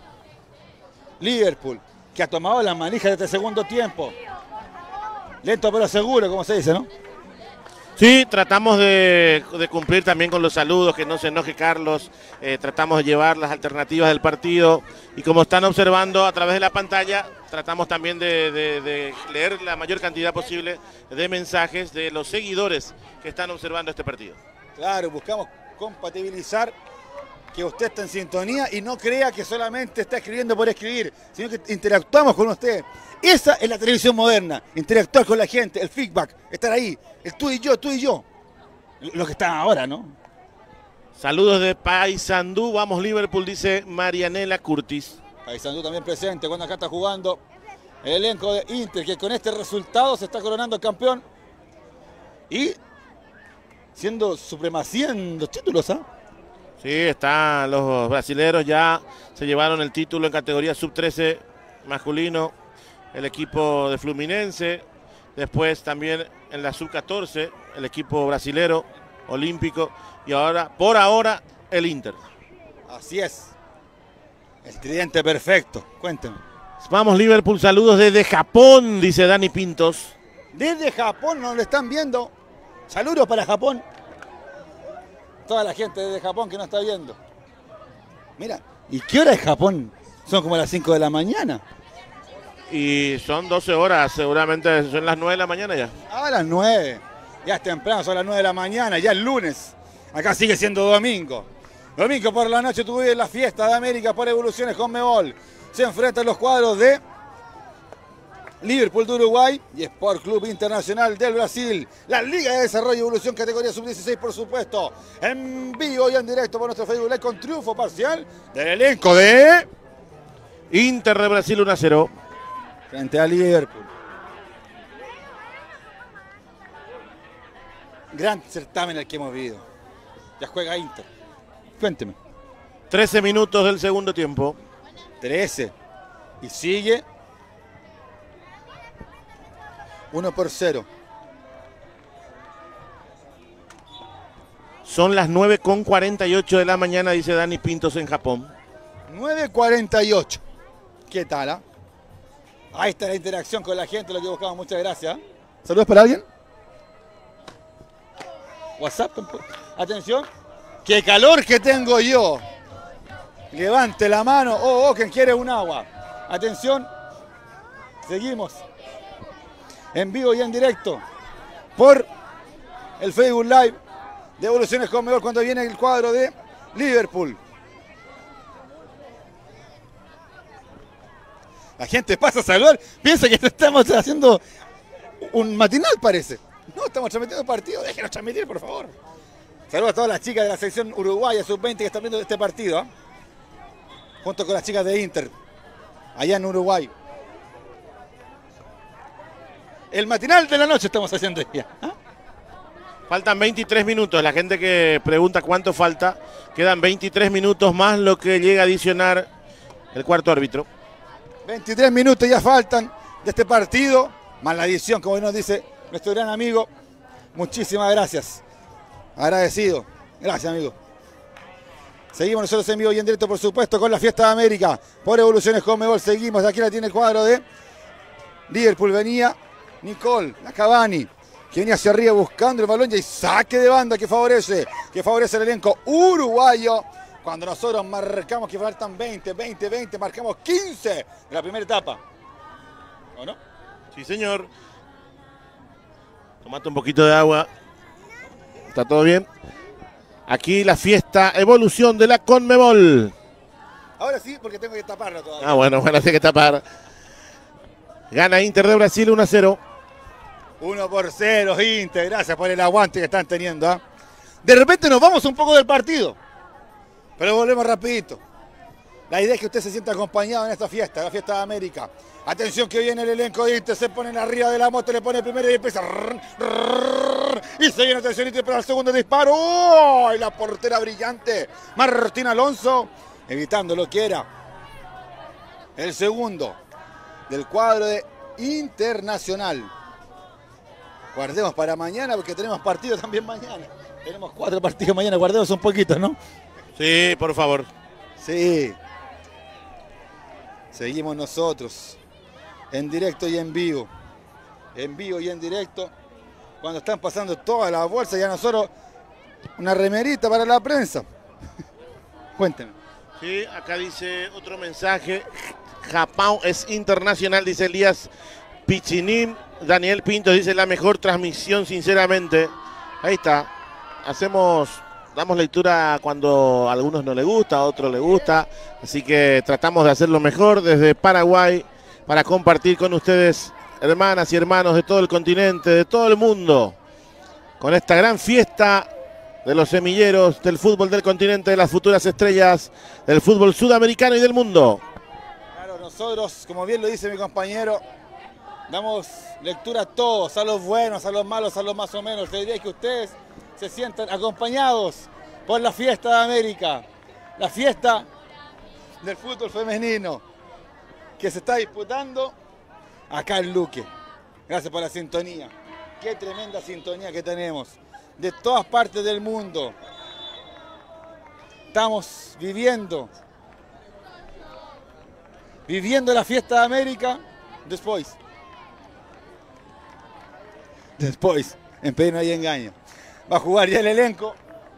Liverpool, que ha tomado las manijas de este segundo tiempo. Lento pero seguro, como se dice, ¿no? Sí, tratamos de, de cumplir también con los saludos, que no se enoje Carlos, eh, tratamos de llevar las alternativas del partido y como están observando a través de la pantalla, tratamos también de, de, de leer la mayor cantidad posible de mensajes de los seguidores que están observando este partido. Claro, buscamos compatibilizar que usted está en sintonía y no crea que solamente está escribiendo por escribir, sino que interactuamos con usted. Esa es la televisión moderna, interactuar con la gente, el feedback, estar ahí, el tú y yo, tú y yo. Lo que está ahora, ¿no? Saludos de Paysandú, vamos Liverpool, dice Marianela Curtis. Paysandú también presente cuando acá está jugando el elenco de Inter, que con este resultado se está coronando campeón y siendo supremacía en los títulos, ¿ah? ¿eh? Sí, están los brasileros, ya se llevaron el título en categoría sub trece masculino, el equipo de Fluminense, después también en la sub catorce, el equipo brasilero olímpico, y ahora, por ahora, el Inter. Así es, el tridente perfecto, cuénteme. Vamos Liverpool, saludos desde Japón, dice Dani Pintos. Desde Japón nos lo están viendo. Saludos para Japón. Toda la gente desde Japón que nos está viendo. Mira, ¿y qué hora es Japón? Son como las cinco de la mañana. Y son doce horas, seguramente son las nueve de la mañana ya. A las nueve. Ya es temprano, son las nueve de la mañana, ya es lunes. Acá sigue siendo domingo. Domingo por la noche tuve la fiesta de América por Evoluciones Conmebol. Se enfrentan los cuadros de Liverpool de Uruguay y Sport Club Internacional del Brasil. La Liga de Desarrollo y Evolución categoría sub dieciséis, por supuesto. En vivo y en directo por nuestro Facebook Live con triunfo parcial del elenco de Inter de Brasil uno a cero. Frente a Liverpool. Gran certamen el que hemos vivido. Ya juega Inter. Cuénteme. trece minutos del segundo tiempo. trece. Y sigue uno por cero. Son las nueve con cuarenta y ocho de la mañana, dice Dani Pintos en Japón. nueve cuarenta y ocho. ¿Qué tal? Ah? Ahí está la interacción con la gente, lo que buscamos. Muchas gracias. ¿Saludos para alguien? WhatsApp. Atención. ¡Qué calor que tengo yo! Levante la mano. Oh, oh, quien quiere un agua. Atención. Seguimos. En vivo y en directo. Por el Facebook Live de Evoluciones Conmebol cuando viene el cuadro de Liverpool. La gente pasa a saludar. Piensa que estamos haciendo un matinal, parece. No, estamos transmitiendo el partido. Déjenos transmitir, por favor. Saludos a todas las chicas de la sección uruguaya sub veinte que están viendo este partido, ¿eh? Junto con las chicas de Inter, allá en Uruguay. El matinal de la noche estamos haciendo ya. ¿Ah? Faltan veintitrés minutos. La gente que pregunta cuánto falta, quedan veintitrés minutos más lo que llega a adicionar el cuarto árbitro. veintitrés minutos ya faltan de este partido, más la edición, como nos dice nuestro gran amigo. Muchísimas gracias. Agradecido. Gracias, amigo. Seguimos nosotros en vivo y en directo, por supuesto, con la fiesta de América. Por Evoluciones Conmebol seguimos. Aquí la tiene el cuadro de Liverpool. Venía Nicole, la Cavani, que venía hacia arriba buscando el balón y saque de banda que favorece, que favorece el elenco uruguayo. Cuando nosotros marcamos que faltan veinte, veinte, veinte, marcamos quince de la primera etapa. ¿O no? Sí, señor. Tomate un poquito de agua. ¿Está todo bien? Aquí la fiesta Evolución de la Conmebol. Ahora sí, porque tengo que taparlo todavía. Ah, bueno, bueno, hay que tapar. Gana Inter de Brasil uno a cero. uno por cero, Inter. Gracias por el aguante que están teniendo. ¿eh? De repente nos vamos un poco del partido. Pero volvemos rapidito. La idea es que usted se sienta acompañado en esta fiesta, la fiesta de América. Atención que viene el elenco de Inter, se ponen arriba de la moto, le pone el primero y empieza. Y se viene atención Inter para el segundo disparo. ¡Oh! Y la portera brillante, Martín Alonso, evitando lo que era el segundo del cuadro de Internacional. Guardemos para mañana porque tenemos partido también mañana. Tenemos cuatro partidos mañana, guardemos un poquito, ¿no? Sí, por favor. Sí. Seguimos nosotros en directo y en vivo. En vivo y en directo. Cuando están pasando todas las bolsas, ya nosotros una remerita para la prensa. Cuéntenme. Sí, acá dice otro mensaje. Japón es internacional, dice Elías Pichinín. Daniel Pinto dice la mejor transmisión, sinceramente. Ahí está. Hacemos... Damos lectura cuando a algunos no les gusta, a otros les gusta. Así que tratamos de hacerlo mejor desde Paraguay para compartir con ustedes, hermanas y hermanos de todo el continente, de todo el mundo, con esta gran fiesta de los semilleros del fútbol del continente, de las futuras estrellas del fútbol sudamericano y del mundo. Claro, nosotros, como bien lo dice mi compañero, damos lectura a todos, a los buenos, a los malos, a los más o menos. La idea es que ustedes se sientan acompañados por la fiesta de América, la fiesta del fútbol femenino que se está disputando acá en Luque. Gracias por la sintonía. Qué tremenda sintonía que tenemos de todas partes del mundo. Estamos viviendo, viviendo la fiesta de América después. Después, en pedir no hay engaño. Va a jugar ya el elenco.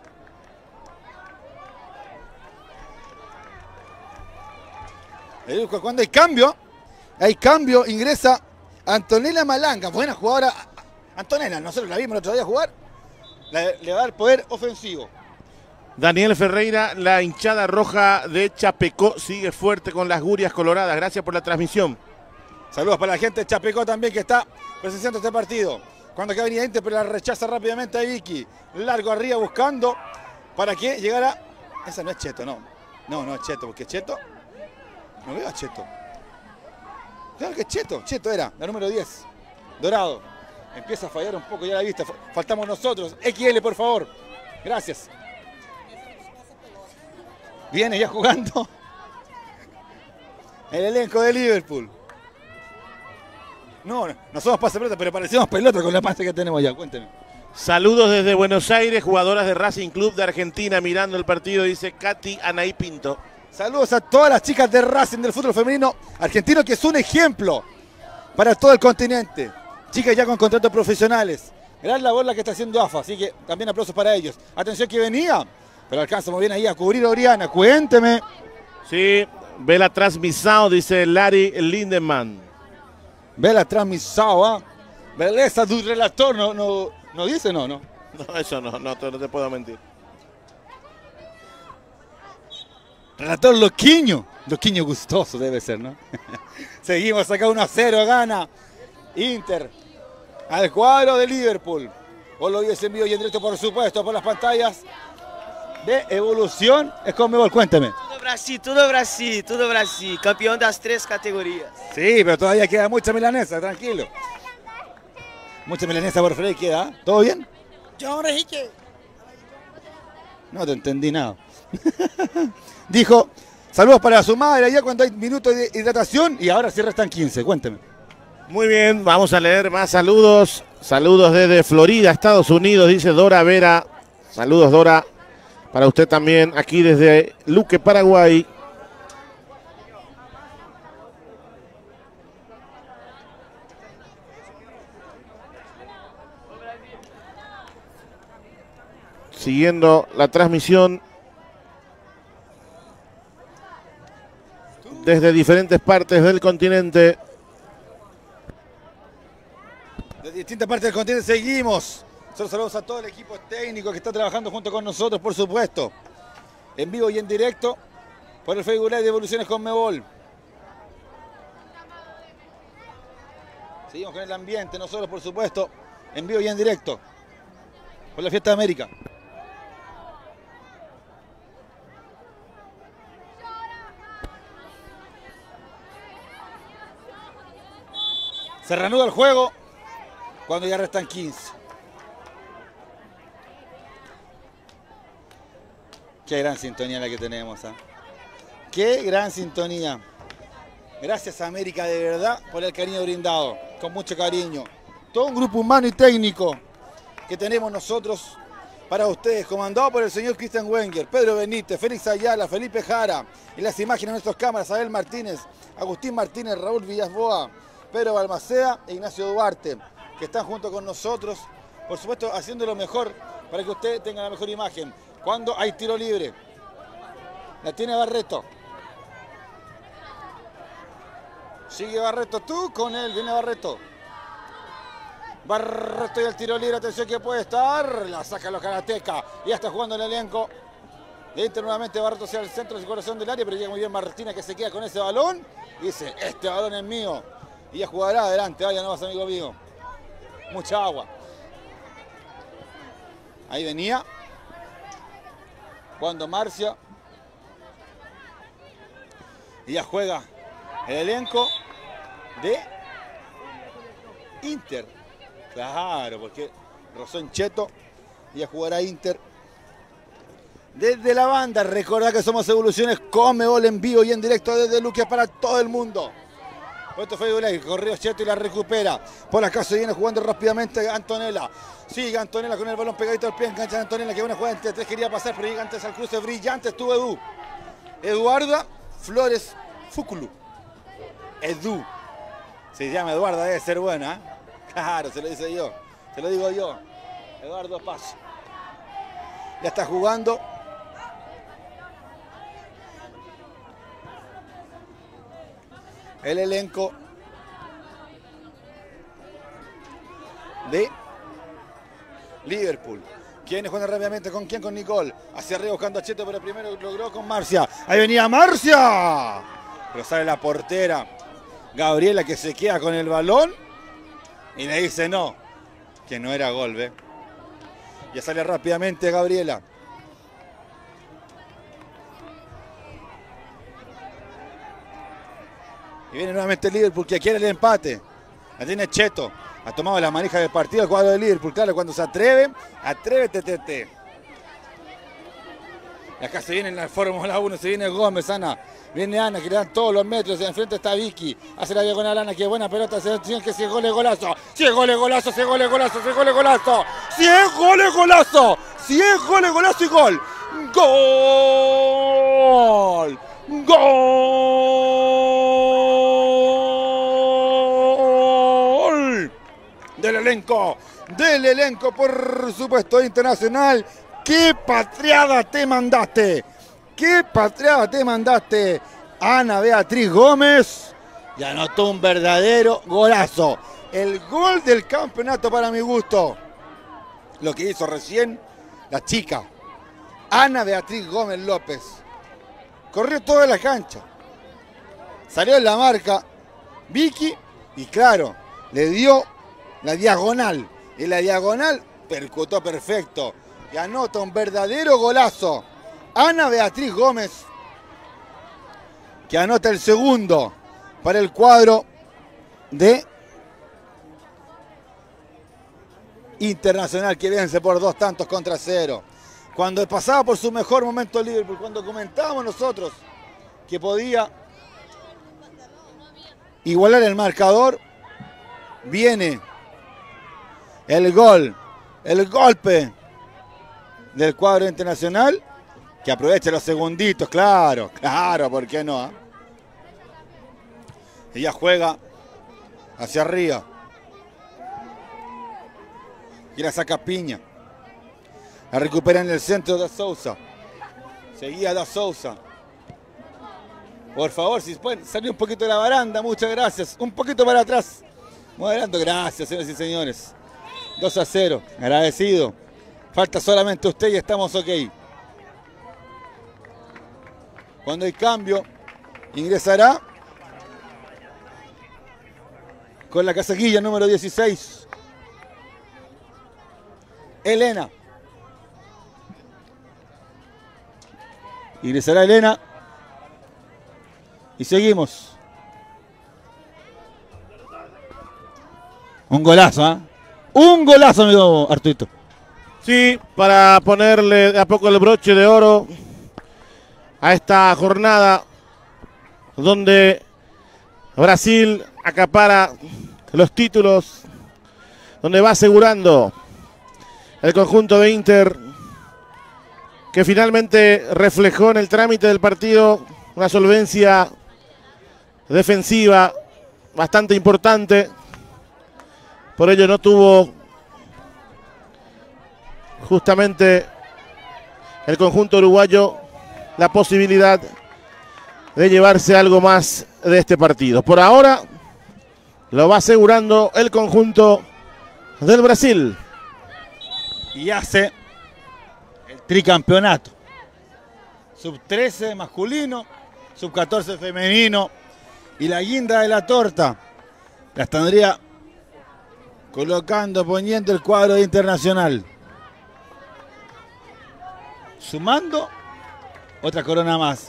Cuando hay cambio, hay cambio, ingresa Antonella Malanga, buena jugadora. Antonella, nosotros la vimos el otro día jugar, le, le va a dar poder ofensivo. Daniel Ferreira, la hinchada roja de Chapecó sigue fuerte con las Gurias Coloradas. Gracias por la transmisión. Saludos para la gente de Chapecó también que está presenciando este partido. Cuando acá venía Inter, pero la rechaza rápidamente a Vicky. Largo arriba buscando para que llegara. Esa no es Cheto, no. No, no es Cheto, porque Cheto. No veo a Cheto. Claro que es Cheto. Cheto era, la número diez. Dorado. Empieza a fallar un poco ya la vista. Faltamos nosotros. X L, por favor. Gracias. Viene ya jugando el elenco de Liverpool. No, no somos pase pelota, pero parecemos pelota con la pase que tenemos ya. Cuénteme. Saludos desde Buenos Aires, jugadoras de Racing Club de Argentina mirando el partido, dice Katy Anaí Pinto. Saludos a todas las chicas de Racing del fútbol femenino argentino, que es un ejemplo para todo el continente. Chicas ya con contratos profesionales. Gran labor la que está haciendo A F A, así que también aplausos para ellos. Atención que venía, pero alcanza muy bien ahí a cubrir a Oriana. Cuénteme. Sí, ve la transmisión, dice Larry Lindemann. Ve la transmisión, ¿ah? Beleza du relator, no, no, no dice, no, no. No, eso no, no te, no te puedo mentir. Relator Loquiño. Loquiño gustoso debe ser, ¿no? Seguimos acá uno a cero, gana Inter al cuadro de Liverpool. Vos lo vives en vivo y en directo, por supuesto, por las pantallas de Evolución. Es Conmebol, cuénteme. Todo Brasil, todo Brasil, todo Brasil. Campeón de las tres categorías. Sí, pero todavía queda mucha milanesa, tranquilo. Mucha milanesa por Frey queda. ¿Todo bien? John Enrique. No te entendí nada. Dijo, saludos para su madre allá cuando hay minutos de hidratación y ahora sí restan quince. Cuénteme. Muy bien, vamos a leer más saludos. Saludos desde Florida, Estados Unidos, dice Dora Vera. Saludos, Dora. Para usted también, aquí desde Luque, Paraguay. Siguiendo la transmisión desde diferentes partes del continente. De distintas partes del continente seguimos. Solo saludos a todo el equipo técnico que está trabajando junto con nosotros, por supuesto. En vivo y en directo por el Facebook Live de Evoluciones Conmebol. Seguimos con el ambiente, nosotros, por supuesto, en vivo y en directo por la Fiesta de América. Se reanuda el juego cuando ya restan quince. Qué gran sintonía la que tenemos, ¿eh? Qué gran sintonía. Gracias a América de verdad por el cariño brindado, con mucho cariño. Todo un grupo humano y técnico que tenemos nosotros para ustedes, comandado por el señor Christian Wenger, Pedro Benítez, Félix Ayala, Felipe Jara, y las imágenes de nuestras cámaras, Abel Martínez, Agustín Martínez, Raúl Villasboa, Pedro Balmaceda e Ignacio Duarte, que están junto con nosotros, por supuesto, haciendo lo mejor para que usted tenga la mejor imagen. Cuando hay tiro libre, la tiene Barreto. Sigue Barreto, tú con él, viene Barreto. Barreto y el tiro libre, atención que puede estar, la saca los karatecas, ya está jugando el elenco. De Inter nuevamente Barreto hacia el centro del corazón del área, pero llega muy bien Martina que se queda con ese balón. Y dice, este balón es mío. Y ya jugará adelante, vaya nomás amigo mío. Mucha agua. Ahí venía. Jugando Marcia. Y ya juega el elenco de Inter. Claro, porque Rosón Cheto ya jugará Inter. Desde la banda, recordad que somos Evoluciones Conmebol en vivo y en directo desde Luque para todo el mundo. Esto fue Live, corrió Cheto y la recupera. Por acá se viene jugando rápidamente Antonella. Sigue Antonella con el balón pegadito al pie, engancha a Antonella, que una jugada entre tres quería pasar, pero llega antes al cruce brillante, estuvo Edu. Eduarda Flores Fúculu. Edu. Se llama Eduarda, debe ser buena, ¿eh? Claro, se lo dice yo. Te lo digo yo, Eduardo Paz. Ya está jugando. El elenco de Liverpool. ¿Quién juega rápidamente? ¿Con quién? Con Nicole. Hacia arriba buscando a Cheto, pero primero logró con Marcia. Ahí venía Marcia. Pero sale la portera Gabriela, que se queda con el balón. Y le dice no, que no era gol, ¿ve? Ya sale rápidamente Gabriela. Y viene nuevamente el Liverpool, que quiere el empate. La tiene Cheto. Ha tomado la manija del partido el cuadro de Liverpool. Claro, cuando se atreve, atrévete, tete. Y acá se viene en la Fórmula uno, se viene Gómez, Ana. Viene Ana, que le dan todos los metros. Enfrente está Vicky. Hace la diagonal Ana, que buena pelota. Se que si es gol es golazo. Si es gol es golazo, si es gol es golazo, si es gol es golazo. Si es gol es golazo. Si es gol es golazo y gol. Gol. Gol. Del elenco. Del elenco, por supuesto, internacional. ¡Qué patriada te mandaste! ¡Qué patriada te mandaste! Ana Beatriz Gómez y anotó un verdadero golazo. El gol del campeonato para mi gusto. Lo que hizo recién la chica. Ana Beatriz Gómez López. Corrió toda la cancha. Salió en la marca Vicky y claro, le dio la diagonal. Y la diagonal percutó perfecto. Y anota un verdadero golazo. Ana Beatriz Gómez, que anota el segundo para el cuadro de Internacional, que vence por dos tantos contra cero. Cuando pasaba por su mejor momento Liverpool, cuando comentábamos nosotros que podía igualar el marcador, viene el gol, el golpe del cuadro Internacional, que aprovecha los segunditos, claro, claro, ¿por qué no? Eh? Ella juega hacia arriba. Y la saca Piña. La recupera en el centro de Sousa. Seguía Da Sousa. Por favor, si pueden salir un poquito de la baranda, muchas gracias. Un poquito para atrás. Moderando, gracias, señores y señores. dos a cero, agradecido. Falta solamente usted y estamos ok. Cuando hay cambio, ingresará con la casaquilla número dieciséis. Elena. Ingresará Elena. Y seguimos. Un golazo, ¿eh? Un golazo, amigo Arturito. Sí, para ponerle de a poco el broche de oro a esta jornada donde Brasil acapara los títulos, donde va asegurando el conjunto de Inter, que finalmente reflejó en el trámite del partido una solvencia defensiva bastante importante. Por ello no tuvo justamente el conjunto uruguayo la posibilidad de llevarse algo más de este partido. Por ahora lo va asegurando el conjunto del Brasil. Y hace el tricampeonato. sub trece masculino, sub catorce femenino. Y la guinda de la torta la estaría colocando, poniendo el cuadro de Internacional. Sumando otra corona más.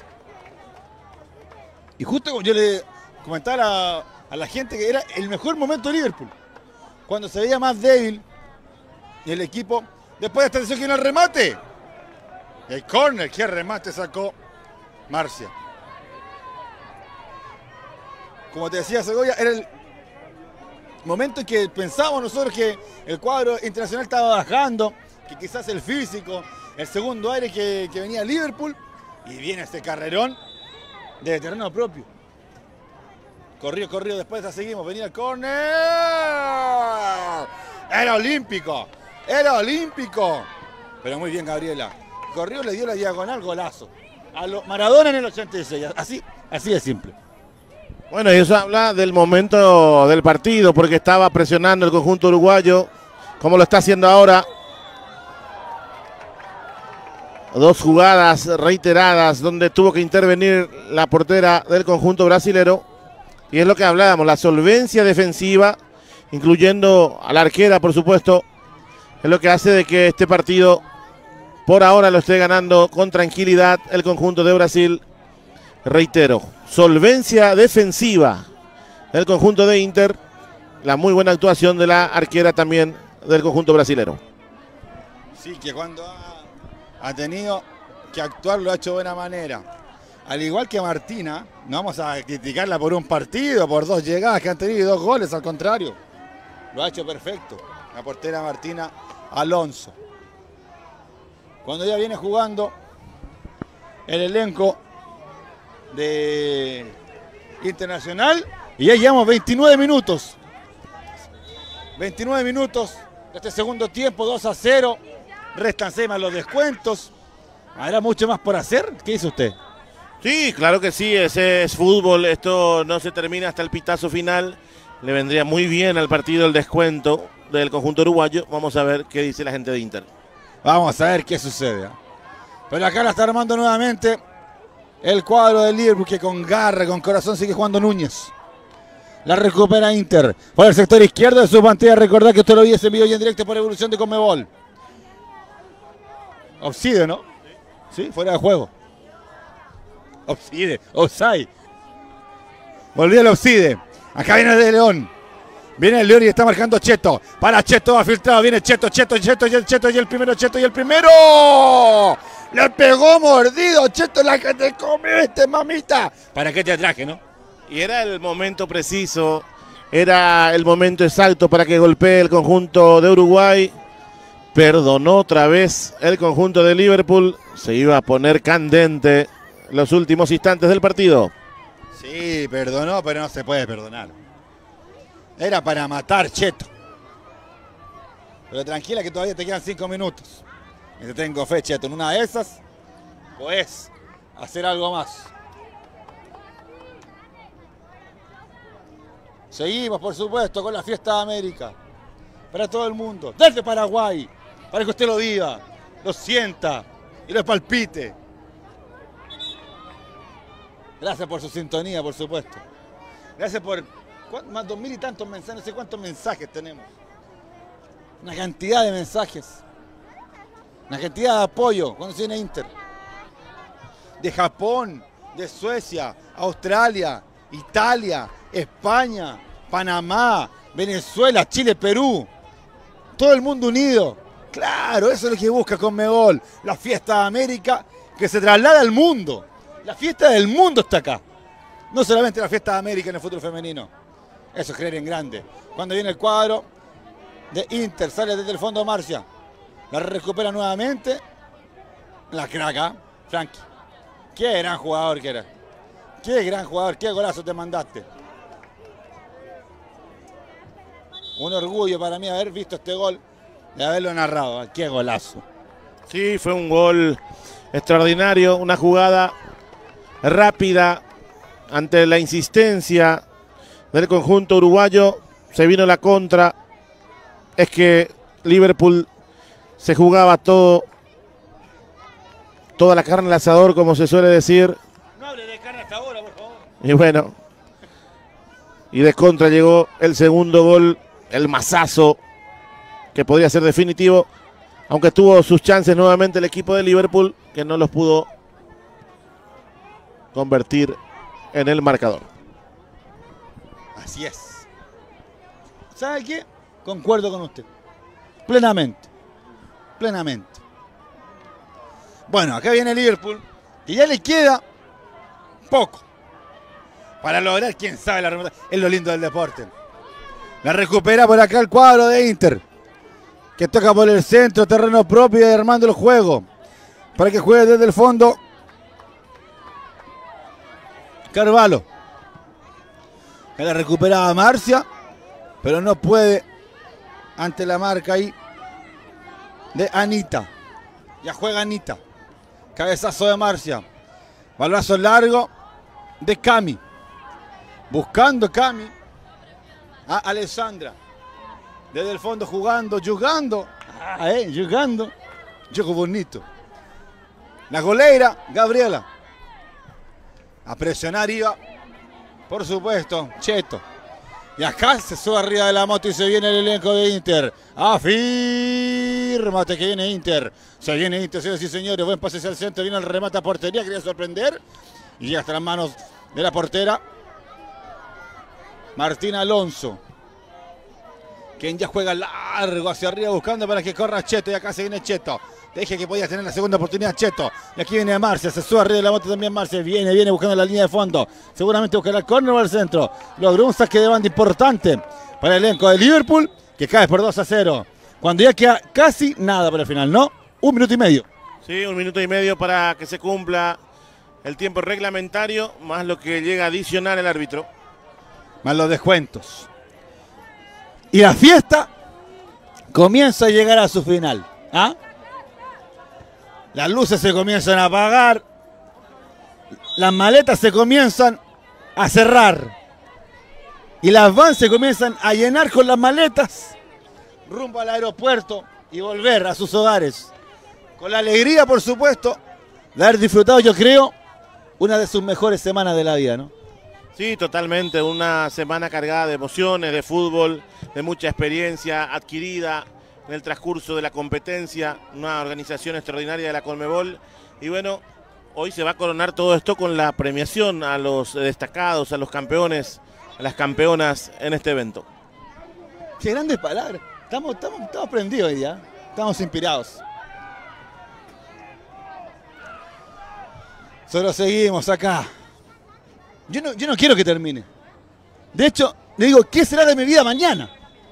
Y justo como yo le comentaba a, a la gente que era el mejor momento de Liverpool, cuando se veía más débil y el equipo, después de esta decisión que no el remate. El córner, que remate sacó Marcia. Como te decía Segovia, era el momento en que pensábamos nosotros que el cuadro Internacional estaba bajando, que quizás el físico, el segundo aire que, que venía Liverpool, y viene este carrerón de terreno propio. Corrió, corrió, después la seguimos, venía el córner. Era olímpico. Era olímpico. Pero muy bien, Gabriela. Corrió, le dio la diagonal, golazo. A lo Maradona en el ochenta y seis. Así, así de simple. Bueno, y eso habla del momento del partido, porque estaba presionando el conjunto uruguayo, como lo está haciendo ahora. Dos jugadas reiteradas donde tuvo que intervenir la portera del conjunto brasilero. Y es lo que hablábamos, la solvencia defensiva, incluyendo a la arquera, por supuesto, es lo que hace de que este partido por ahora lo esté ganando con tranquilidad el conjunto de Brasil. Reitero, solvencia defensiva del conjunto de Inter, la muy buena actuación de la arquera también del conjunto brasilero. Sí, que cuando ha, ha tenido que actuar lo ha hecho de buena manera. Al igual que Martina, no vamos a criticarla por un partido, por dos llegadas que han tenido y dos goles, al contrario. Lo ha hecho perfecto, la portera Martina Alonso. Cuando ya viene jugando el elenco de Internacional, y ya llevamos veintinueve minutos. veintinueve minutos de este segundo tiempo, dos a cero. Restan seis más los descuentos. ¿Habrá mucho más por hacer? ¿Qué dice usted? Sí, claro que sí, ese es fútbol, esto no se termina hasta el pitazo final. Le vendría muy bien al partido el descuento del conjunto uruguayo. Vamos a ver qué dice la gente de Inter. Vamos a ver qué sucede. Pero acá la está armando nuevamente el cuadro del Liverpool, que con garra, con corazón sigue jugando Núñez. La recupera Inter por el sector izquierdo de su pantalla. Recordad que usted lo viese en vivo y en directo por Evolución de Conmebol. Offside, ¿no? Sí, fuera de juego. Offside, offside. Volvió el offside. Acá viene el de León. Viene el León y está marcando Cheto. Para Cheto, va filtrado. Viene Cheto, Cheto, Cheto y el Cheto y el primero, Cheto y el primero. Le pegó mordido, Cheto, la que te comiste, mamita. ¿Para qué te traje, no? Y era el momento preciso, era el momento exacto para que golpee el conjunto de Uruguay. Perdonó otra vez el conjunto de Liverpool. Se iba a poner candente los últimos instantes del partido. Sí, perdonó, pero no se puede perdonar. Era para matar, Cheto. Pero tranquila que todavía te quedan cinco minutos. Y te tengo fe, Cheto. En una de esas, pues, hacer algo más. Seguimos, por supuesto, con la fiesta de América. Para todo el mundo. Desde Paraguay. Para que usted lo diga, lo sienta y lo palpite. Gracias por su sintonía, por supuesto. Gracias por más dos mil y tantos mensajes, no sé cuántos mensajes tenemos. Una cantidad de mensajes. Una cantidad de apoyo cuando se viene Inter. De Japón, de Suecia, Australia, Italia, España, Panamá, Venezuela, Chile, Perú. Todo el mundo unido. Claro, eso es lo que busca Conmebol. La fiesta de América que se traslada al mundo. La fiesta del mundo está acá. No solamente la fiesta de América en el fútbol femenino. Eso es creer en grande. Cuando viene el cuadro de Inter, sale desde el fondo Marcia. La recupera nuevamente. La craca, Frankie. Qué gran jugador que era. Qué gran jugador, qué golazo te mandaste. Un orgullo para mí haber visto este gol, de haberlo narrado. Qué golazo. Sí, fue un gol extraordinario, una jugada rápida ante la insistencia del conjunto uruguayo. Se vino la contra. Es que Liverpool se jugaba todo, toda la carne al asador, como se suele decir. No hable de carne hasta ahora, por favor. Y bueno, y de contra llegó el segundo gol, el mazazo, que podría ser definitivo, aunque tuvo sus chances nuevamente el equipo de Liverpool, que no los pudo convertir en el marcador. Así es. ¿Sabe qué? Concuerdo con usted. Plenamente. Plenamente. Bueno, acá viene Liverpool, y ya le queda poco para lograr, quién sabe, la remontada. Es lo lindo del deporte. La recupera por acá el cuadro de Inter, que toca por el centro, terreno propio, y armando el juego para que juegue desde el fondo Carvalho, que la recuperaba Marcia, pero no puede ante la marca ahí de Anita. Ya juega Anita. Cabezazo de Marcia. Balazo largo de Cami. Buscando Cami a Alessandra. Desde el fondo jugando, jugando. Ah, eh, jugando. Juego bonito. La goleira, Gabriela. A presionar iba, por supuesto, Cheto. Y acá se sube arriba de la moto y se viene el elenco de Inter. Afírmate que viene Inter. Se viene Inter, señores y señores. Buen pase hacia el centro. Viene el remate a portería. Quería sorprender. Y llega hasta las manos de la portera Martín Alonso. Quien ya juega largo hacia arriba buscando para que corra Cheto. Y acá se viene Cheto. Te dije que podías tener la segunda oportunidad, Cheto. Y aquí viene Marcia, se sube arriba de la moto también Marcia. Viene, viene buscando la línea de fondo. Seguramente buscará el córner o el centro. Logró un saque de banda importante para el elenco de Liverpool, que cae por dos a cero. Cuando ya queda casi nada para el final, ¿no? Un minuto y medio. Sí, un minuto y medio para que se cumpla el tiempo reglamentario, más lo que llega a adicionar el árbitro. Más los descuentos. Y la fiesta comienza a llegar a su final. ¿Ah? Las luces se comienzan a apagar, las maletas se comienzan a cerrar y las vans se comienzan a llenar con las maletas rumbo al aeropuerto y volver a sus hogares. Con la alegría, por supuesto, de haber disfrutado, yo creo, una de sus mejores semanas de la vida, ¿no? Sí, totalmente, una semana cargada de emociones, de fútbol, de mucha experiencia adquirida en el transcurso de la competencia, una organización extraordinaria de la Conmebol. Y bueno, hoy se va a coronar todo esto con la premiación a los destacados, a los campeones, a las campeonas en este evento. Qué grandes palabras. Estamos, estamos, estamos prendidos hoy día. Estamos inspirados. Solo seguimos acá. Yo no, yo no quiero que termine. De hecho, le digo, ¿qué será de mi vida mañana?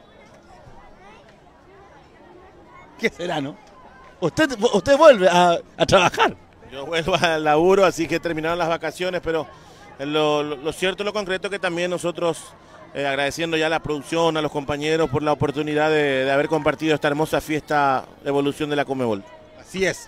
¿Qué será, no? Usted, usted vuelve a, a trabajar. Yo vuelvo al laburo, así que terminaron las vacaciones, pero lo, lo, lo cierto, lo concreto, que también nosotros, eh, agradeciendo ya a la producción, a los compañeros por la oportunidad de, de haber compartido esta hermosa fiesta de evolución de la Conmebol. Así es.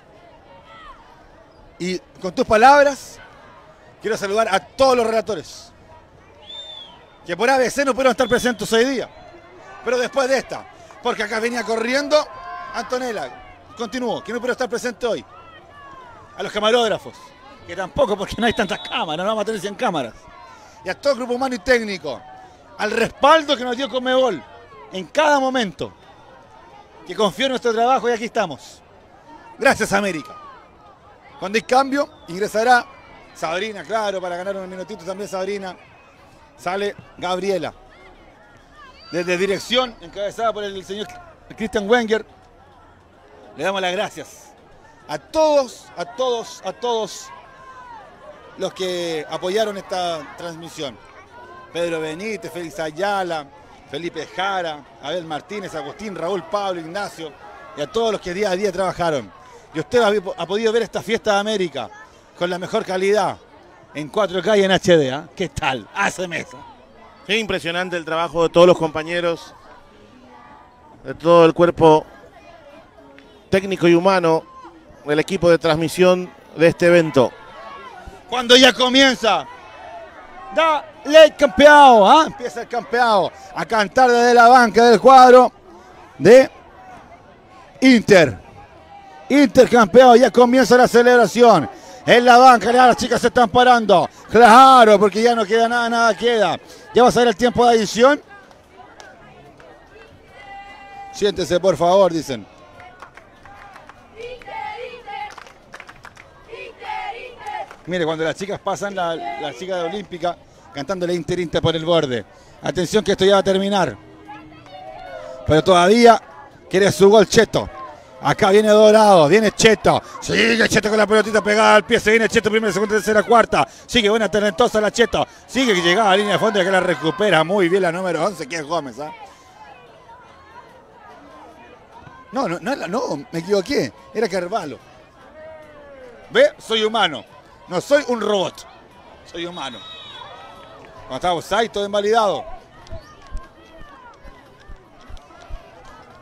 Y con tus palabras, quiero saludar a todos los relatores, que por A B C no pudieron estar presentes hoy día, pero después de esta, porque acá venía corriendo Antonella, continuó, que no pudo estar presente hoy. A los camarógrafos, que tampoco, porque no hay tantas cámaras, no vamos a tener cien cámaras. Y a todo el grupo humano y técnico, al respaldo que nos dio Conmebol en cada momento, que confió en nuestro trabajo, y aquí estamos. Gracias, América. Cuando hay cambio, ingresará Sabrina, claro, para ganar unos minutitos también Sabrina. Sale Gabriela. Desde dirección, encabezada por el señor Christian Wenger, le damos las gracias a todos, a todos, a todos los que apoyaron esta transmisión. Pedro Benítez, Félix Ayala, Felipe Jara, Abel Martínez, Agustín, Raúl, Pablo, Ignacio, y a todos los que día a día trabajaron. Y usted ha, ha podido ver esta fiesta de América con la mejor calidad en cuatro K y en H D. ¿eh? ¿Qué tal? Hace mesa. Qué impresionante el trabajo de todos los compañeros, de todo el cuerpo técnico y humano del equipo de transmisión de este evento. Cuando ya comienza, dale el campeado, ¿eh? Empieza el campeado a cantar desde la banca del cuadro de Inter. Inter campeado, ya comienza la celebración. En la banca, ya las chicas se están parando. Claro, porque ya no queda nada, nada queda. Ya va a ser el tiempo de adición. Siéntese, por favor, dicen. Mire, cuando las chicas pasan, la, la chica de Olímpica, cantándole Inter, Inter por el borde. Atención que esto ya va a terminar. Pero todavía quiere su gol Cheto. Acá viene Dorado, viene Cheto. Sigue Cheto con la pelotita pegada al pie. Se viene Cheto, primera, segunda, tercera, cuarta. Sigue buena, talentosa la Cheto. Sigue que llegaba a la línea de fondo y que la recupera muy bien la número once, que es Gómez. ¿eh? No, no, no, no, me equivoqué. Era Carvalho. ¿Ve? Soy humano. No soy un robot. Soy humano. Cuando estaba offside, todo invalidado.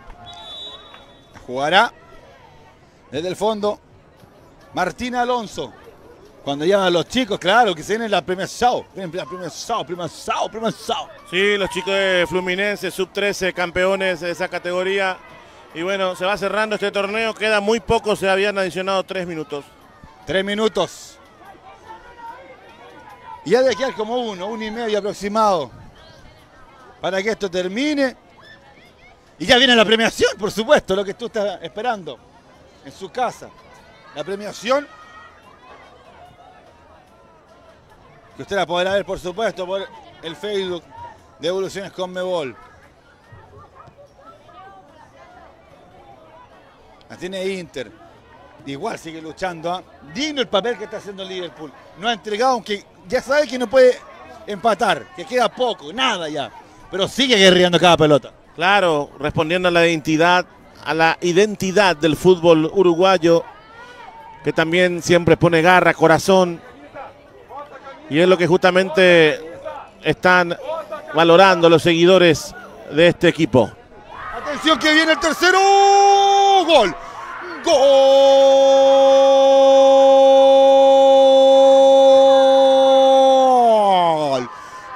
Jugará desde el fondo Martín Alonso. Cuando llegan los chicos, claro, que se viene la premiación. La premiación, premiación, premiación. Sí, los chicos de Fluminense, sub trece, campeones de esa categoría. Y bueno, se va cerrando este torneo. Queda muy poco, se habían adicionado tres minutos. Tres minutos. Y ha de quedar como uno, uno y medio aproximado. Para que esto termine. Y ya viene la premiación, por supuesto, lo que tú estás esperando. En su casa. La premiación. Que usted la podrá ver, por supuesto, por el Facebook de Evoluciones Conmebol. La tiene Inter. Igual sigue luchando. ¿eh? Digno el papel que está haciendo el Liverpool. No ha entregado, aunque ya sabe que no puede empatar. Que queda poco, nada ya. Pero sigue guerreando cada pelota. Claro, respondiendo a la identidad, a la identidad del fútbol uruguayo. Que también siempre pone garra, corazón. Y es lo que justamente están valorando los seguidores de este equipo. Atención que viene el tercero. Gol. Gol.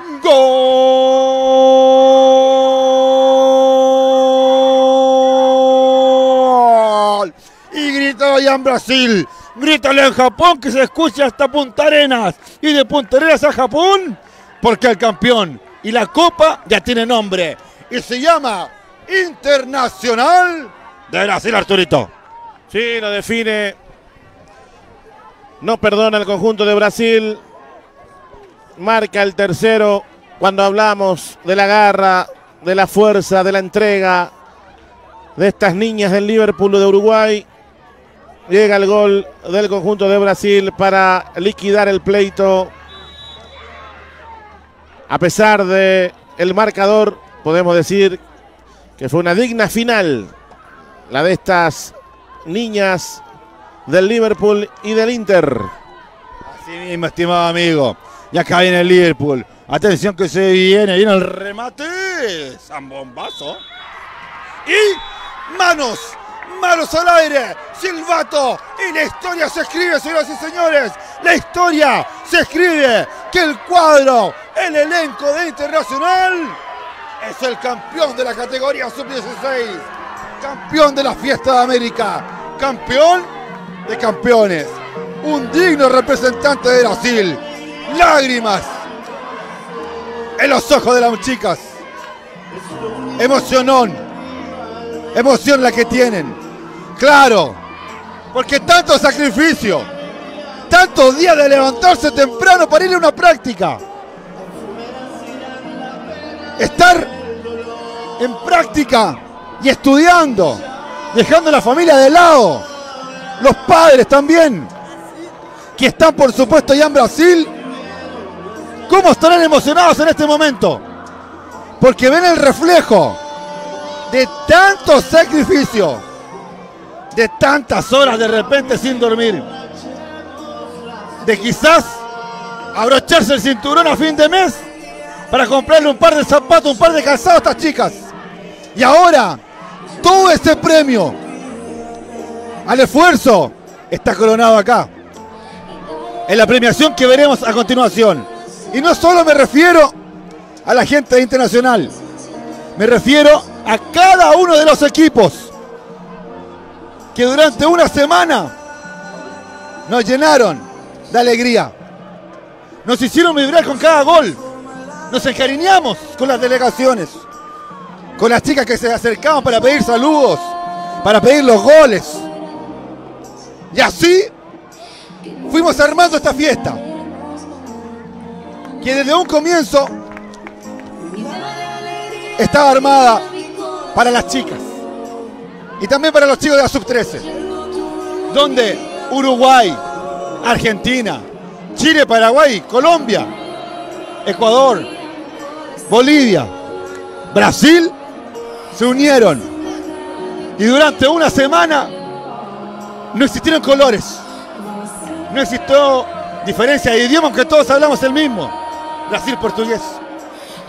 Gol. Y gritó Jan Brasil. Grítale en Japón que se escucha hasta Punta Arenas. Y de Punta Arenas a Japón, porque el campeón y la copa ya tiene nombre. Y se llama Internacional de Brasil, Arturito. Sí, lo define. No perdona el conjunto de Brasil. Marca el tercero cuando hablamos de la garra, de la fuerza, de la entrega de estas niñas del Liverpool de Uruguay. Llega el gol del conjunto de Brasil para liquidar el pleito. A pesar de el marcador, podemos decir que fue una digna final la de estas niñas del Liverpool y del Inter. Así mismo, estimado amigo. Y acá viene el Liverpool. Atención que se viene, viene el remate. Zambombazo. Y manos. Manos al aire, silbato, y la historia se escribe, señoras y señores. La historia se escribe que el cuadro, el elenco de Internacional es el campeón de la categoría sub dieciséis, campeón de la Fiesta de América, campeón de campeones, un digno representante de Brasil. Lágrimas en los ojos de las chicas, emocionón, emoción la que tienen. Claro, porque tanto sacrificio, tantos días de levantarse temprano para ir a una práctica, estar en práctica y estudiando, dejando la familia de lado, los padres también, que están por supuesto ya en Brasil. ¿Cómo estarán emocionados en este momento? Porque ven el reflejo de tanto sacrificio, de tantas horas de repente sin dormir, de quizás abrocharse el cinturón a fin de mes para comprarle un par de zapatos, un par de calzados a estas chicas. Y ahora, todo ese premio al esfuerzo está coronado acá, en la premiación que veremos a continuación. Y no solo me refiero a la gente de Internacional, me refiero a cada uno de los equipos que durante una semana nos llenaron de alegría, nos hicieron vibrar con cada gol, nos encariñamos con las delegaciones, con las chicas que se acercaban para pedir saludos, para pedir los goles. Y así fuimos armando esta fiesta, que desde un comienzo estaba armada para las chicas y también para los chicos de la sub trece, donde Uruguay, Argentina, Chile, Paraguay, Colombia, Ecuador, Bolivia, Brasil se unieron, y durante una semana no existieron colores, no existió diferencia de idioma, aunque todos hablamos el mismo, Brasil, portugués,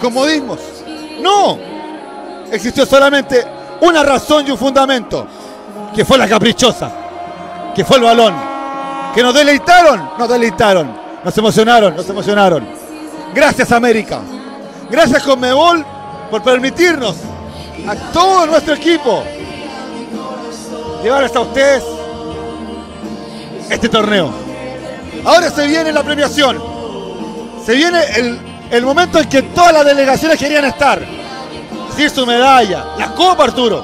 comodismos, no, existió solamente una razón y un fundamento, que fue la caprichosa, que fue el balón, que nos deleitaron, nos deleitaron, nos emocionaron, nos emocionaron. Gracias América, gracias Conmebol por permitirnos a todo nuestro equipo llevar hasta ustedes este torneo. Ahora se viene la premiación, se viene el, el momento en que todas las delegaciones querían estar, sí, su medalla, la copa, Arturo.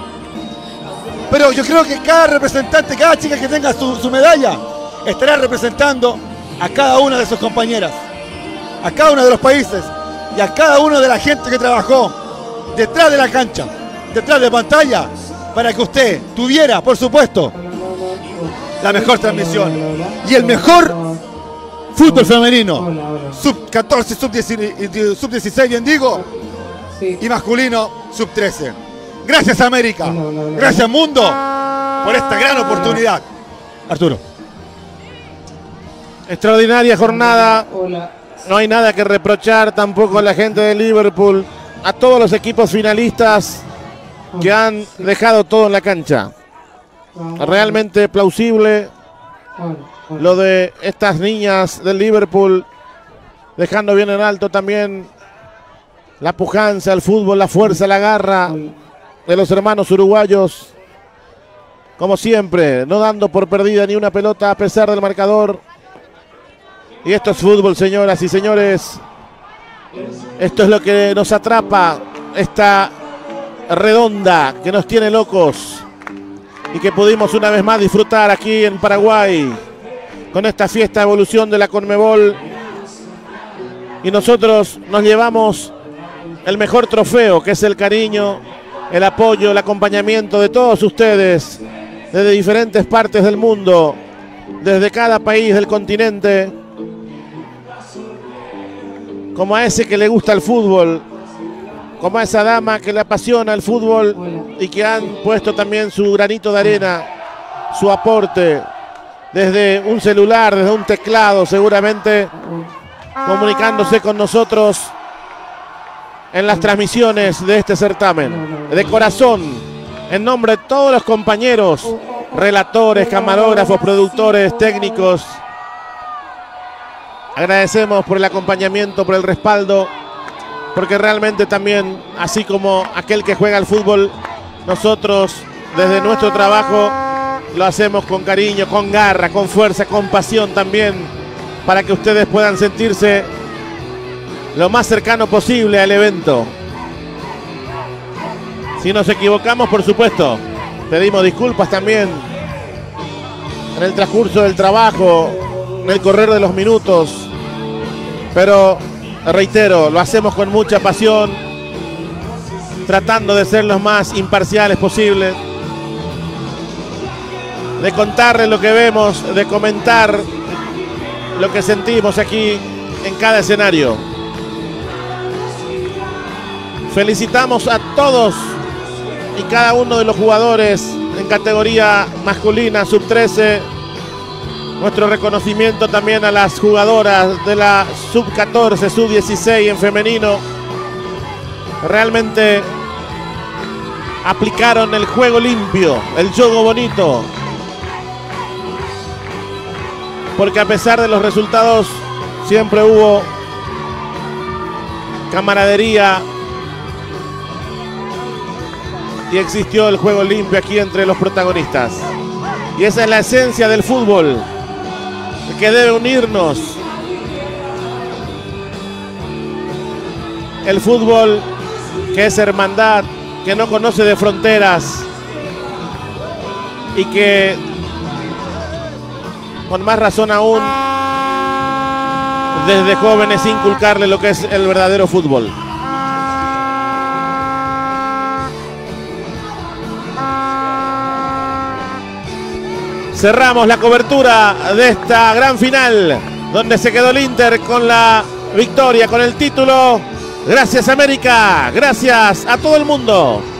Pero yo creo que cada representante, cada chica que tenga su, su medalla, estará representando a cada una de sus compañeras, a cada uno de los países y a cada una de la gente que trabajó detrás de la cancha, detrás de pantalla, para que usted tuviera, por supuesto, la mejor transmisión y el mejor fútbol femenino, sub catorce, sub dieciséis, bien digo, y masculino, sub trece. Gracias América, gracias mundo, por esta gran oportunidad. Arturo. Extraordinaria jornada, no hay nada que reprochar tampoco a la gente de Liverpool, a todos los equipos finalistas que han dejado todo en la cancha. Realmente plausible lo de estas niñas del Liverpool, dejando bien en alto también la pujanza, el fútbol, la fuerza, la garra de los hermanos uruguayos. Como siempre, no dando por perdida ni una pelota a pesar del marcador. Y esto es fútbol, señoras y señores. Esto es lo que nos atrapa, esta redonda que nos tiene locos y que pudimos una vez más disfrutar aquí en Paraguay con esta fiesta de evolución de la Conmebol. Y nosotros nos llevamos el mejor trofeo, que es el cariño, el apoyo, el acompañamiento de todos ustedes desde diferentes partes del mundo, desde cada país del continente, como a ese que le gusta el fútbol, como a esa dama que le apasiona el fútbol y que han puesto también su granito de arena, su aporte, desde un celular, desde un teclado, seguramente comunicándose con nosotros en las transmisiones de este certamen. De corazón, en nombre de todos los compañeros, relatores, camarógrafos, productores, técnicos, agradecemos por el acompañamiento, por el respaldo, porque realmente también, así como aquel que juega al fútbol, nosotros desde nuestro trabajo lo hacemos con cariño, con garra, con fuerza, con pasión también, para que ustedes puedan sentirse lo más cercano posible al evento. Si nos equivocamos, por supuesto, pedimos disculpas también en el transcurso del trabajo, en el correr de los minutos, pero reitero, lo hacemos con mucha pasión, tratando de ser los más imparciales posibles, de contarles lo que vemos, de comentar lo que sentimos aquí en cada escenario. Felicitamos a todos y cada uno de los jugadores en categoría masculina, sub trece. Nuestro reconocimiento también a las jugadoras de la sub catorce, sub dieciséis en femenino. Realmente aplicaron el juego limpio, el juego bonito. Porque a pesar de los resultados, siempre hubo camaradería y existió el juego limpio aquí entre los protagonistas. Y esa es la esencia del fútbol, que debe unirnos. El fútbol que es hermandad, que no conoce de fronteras y que, con más razón aún, desde jóvenes inculcarle lo que es el verdadero fútbol. Cerramos la cobertura de esta gran final, donde se quedó el Inter con la victoria, con el título. Gracias América, gracias a todo el mundo.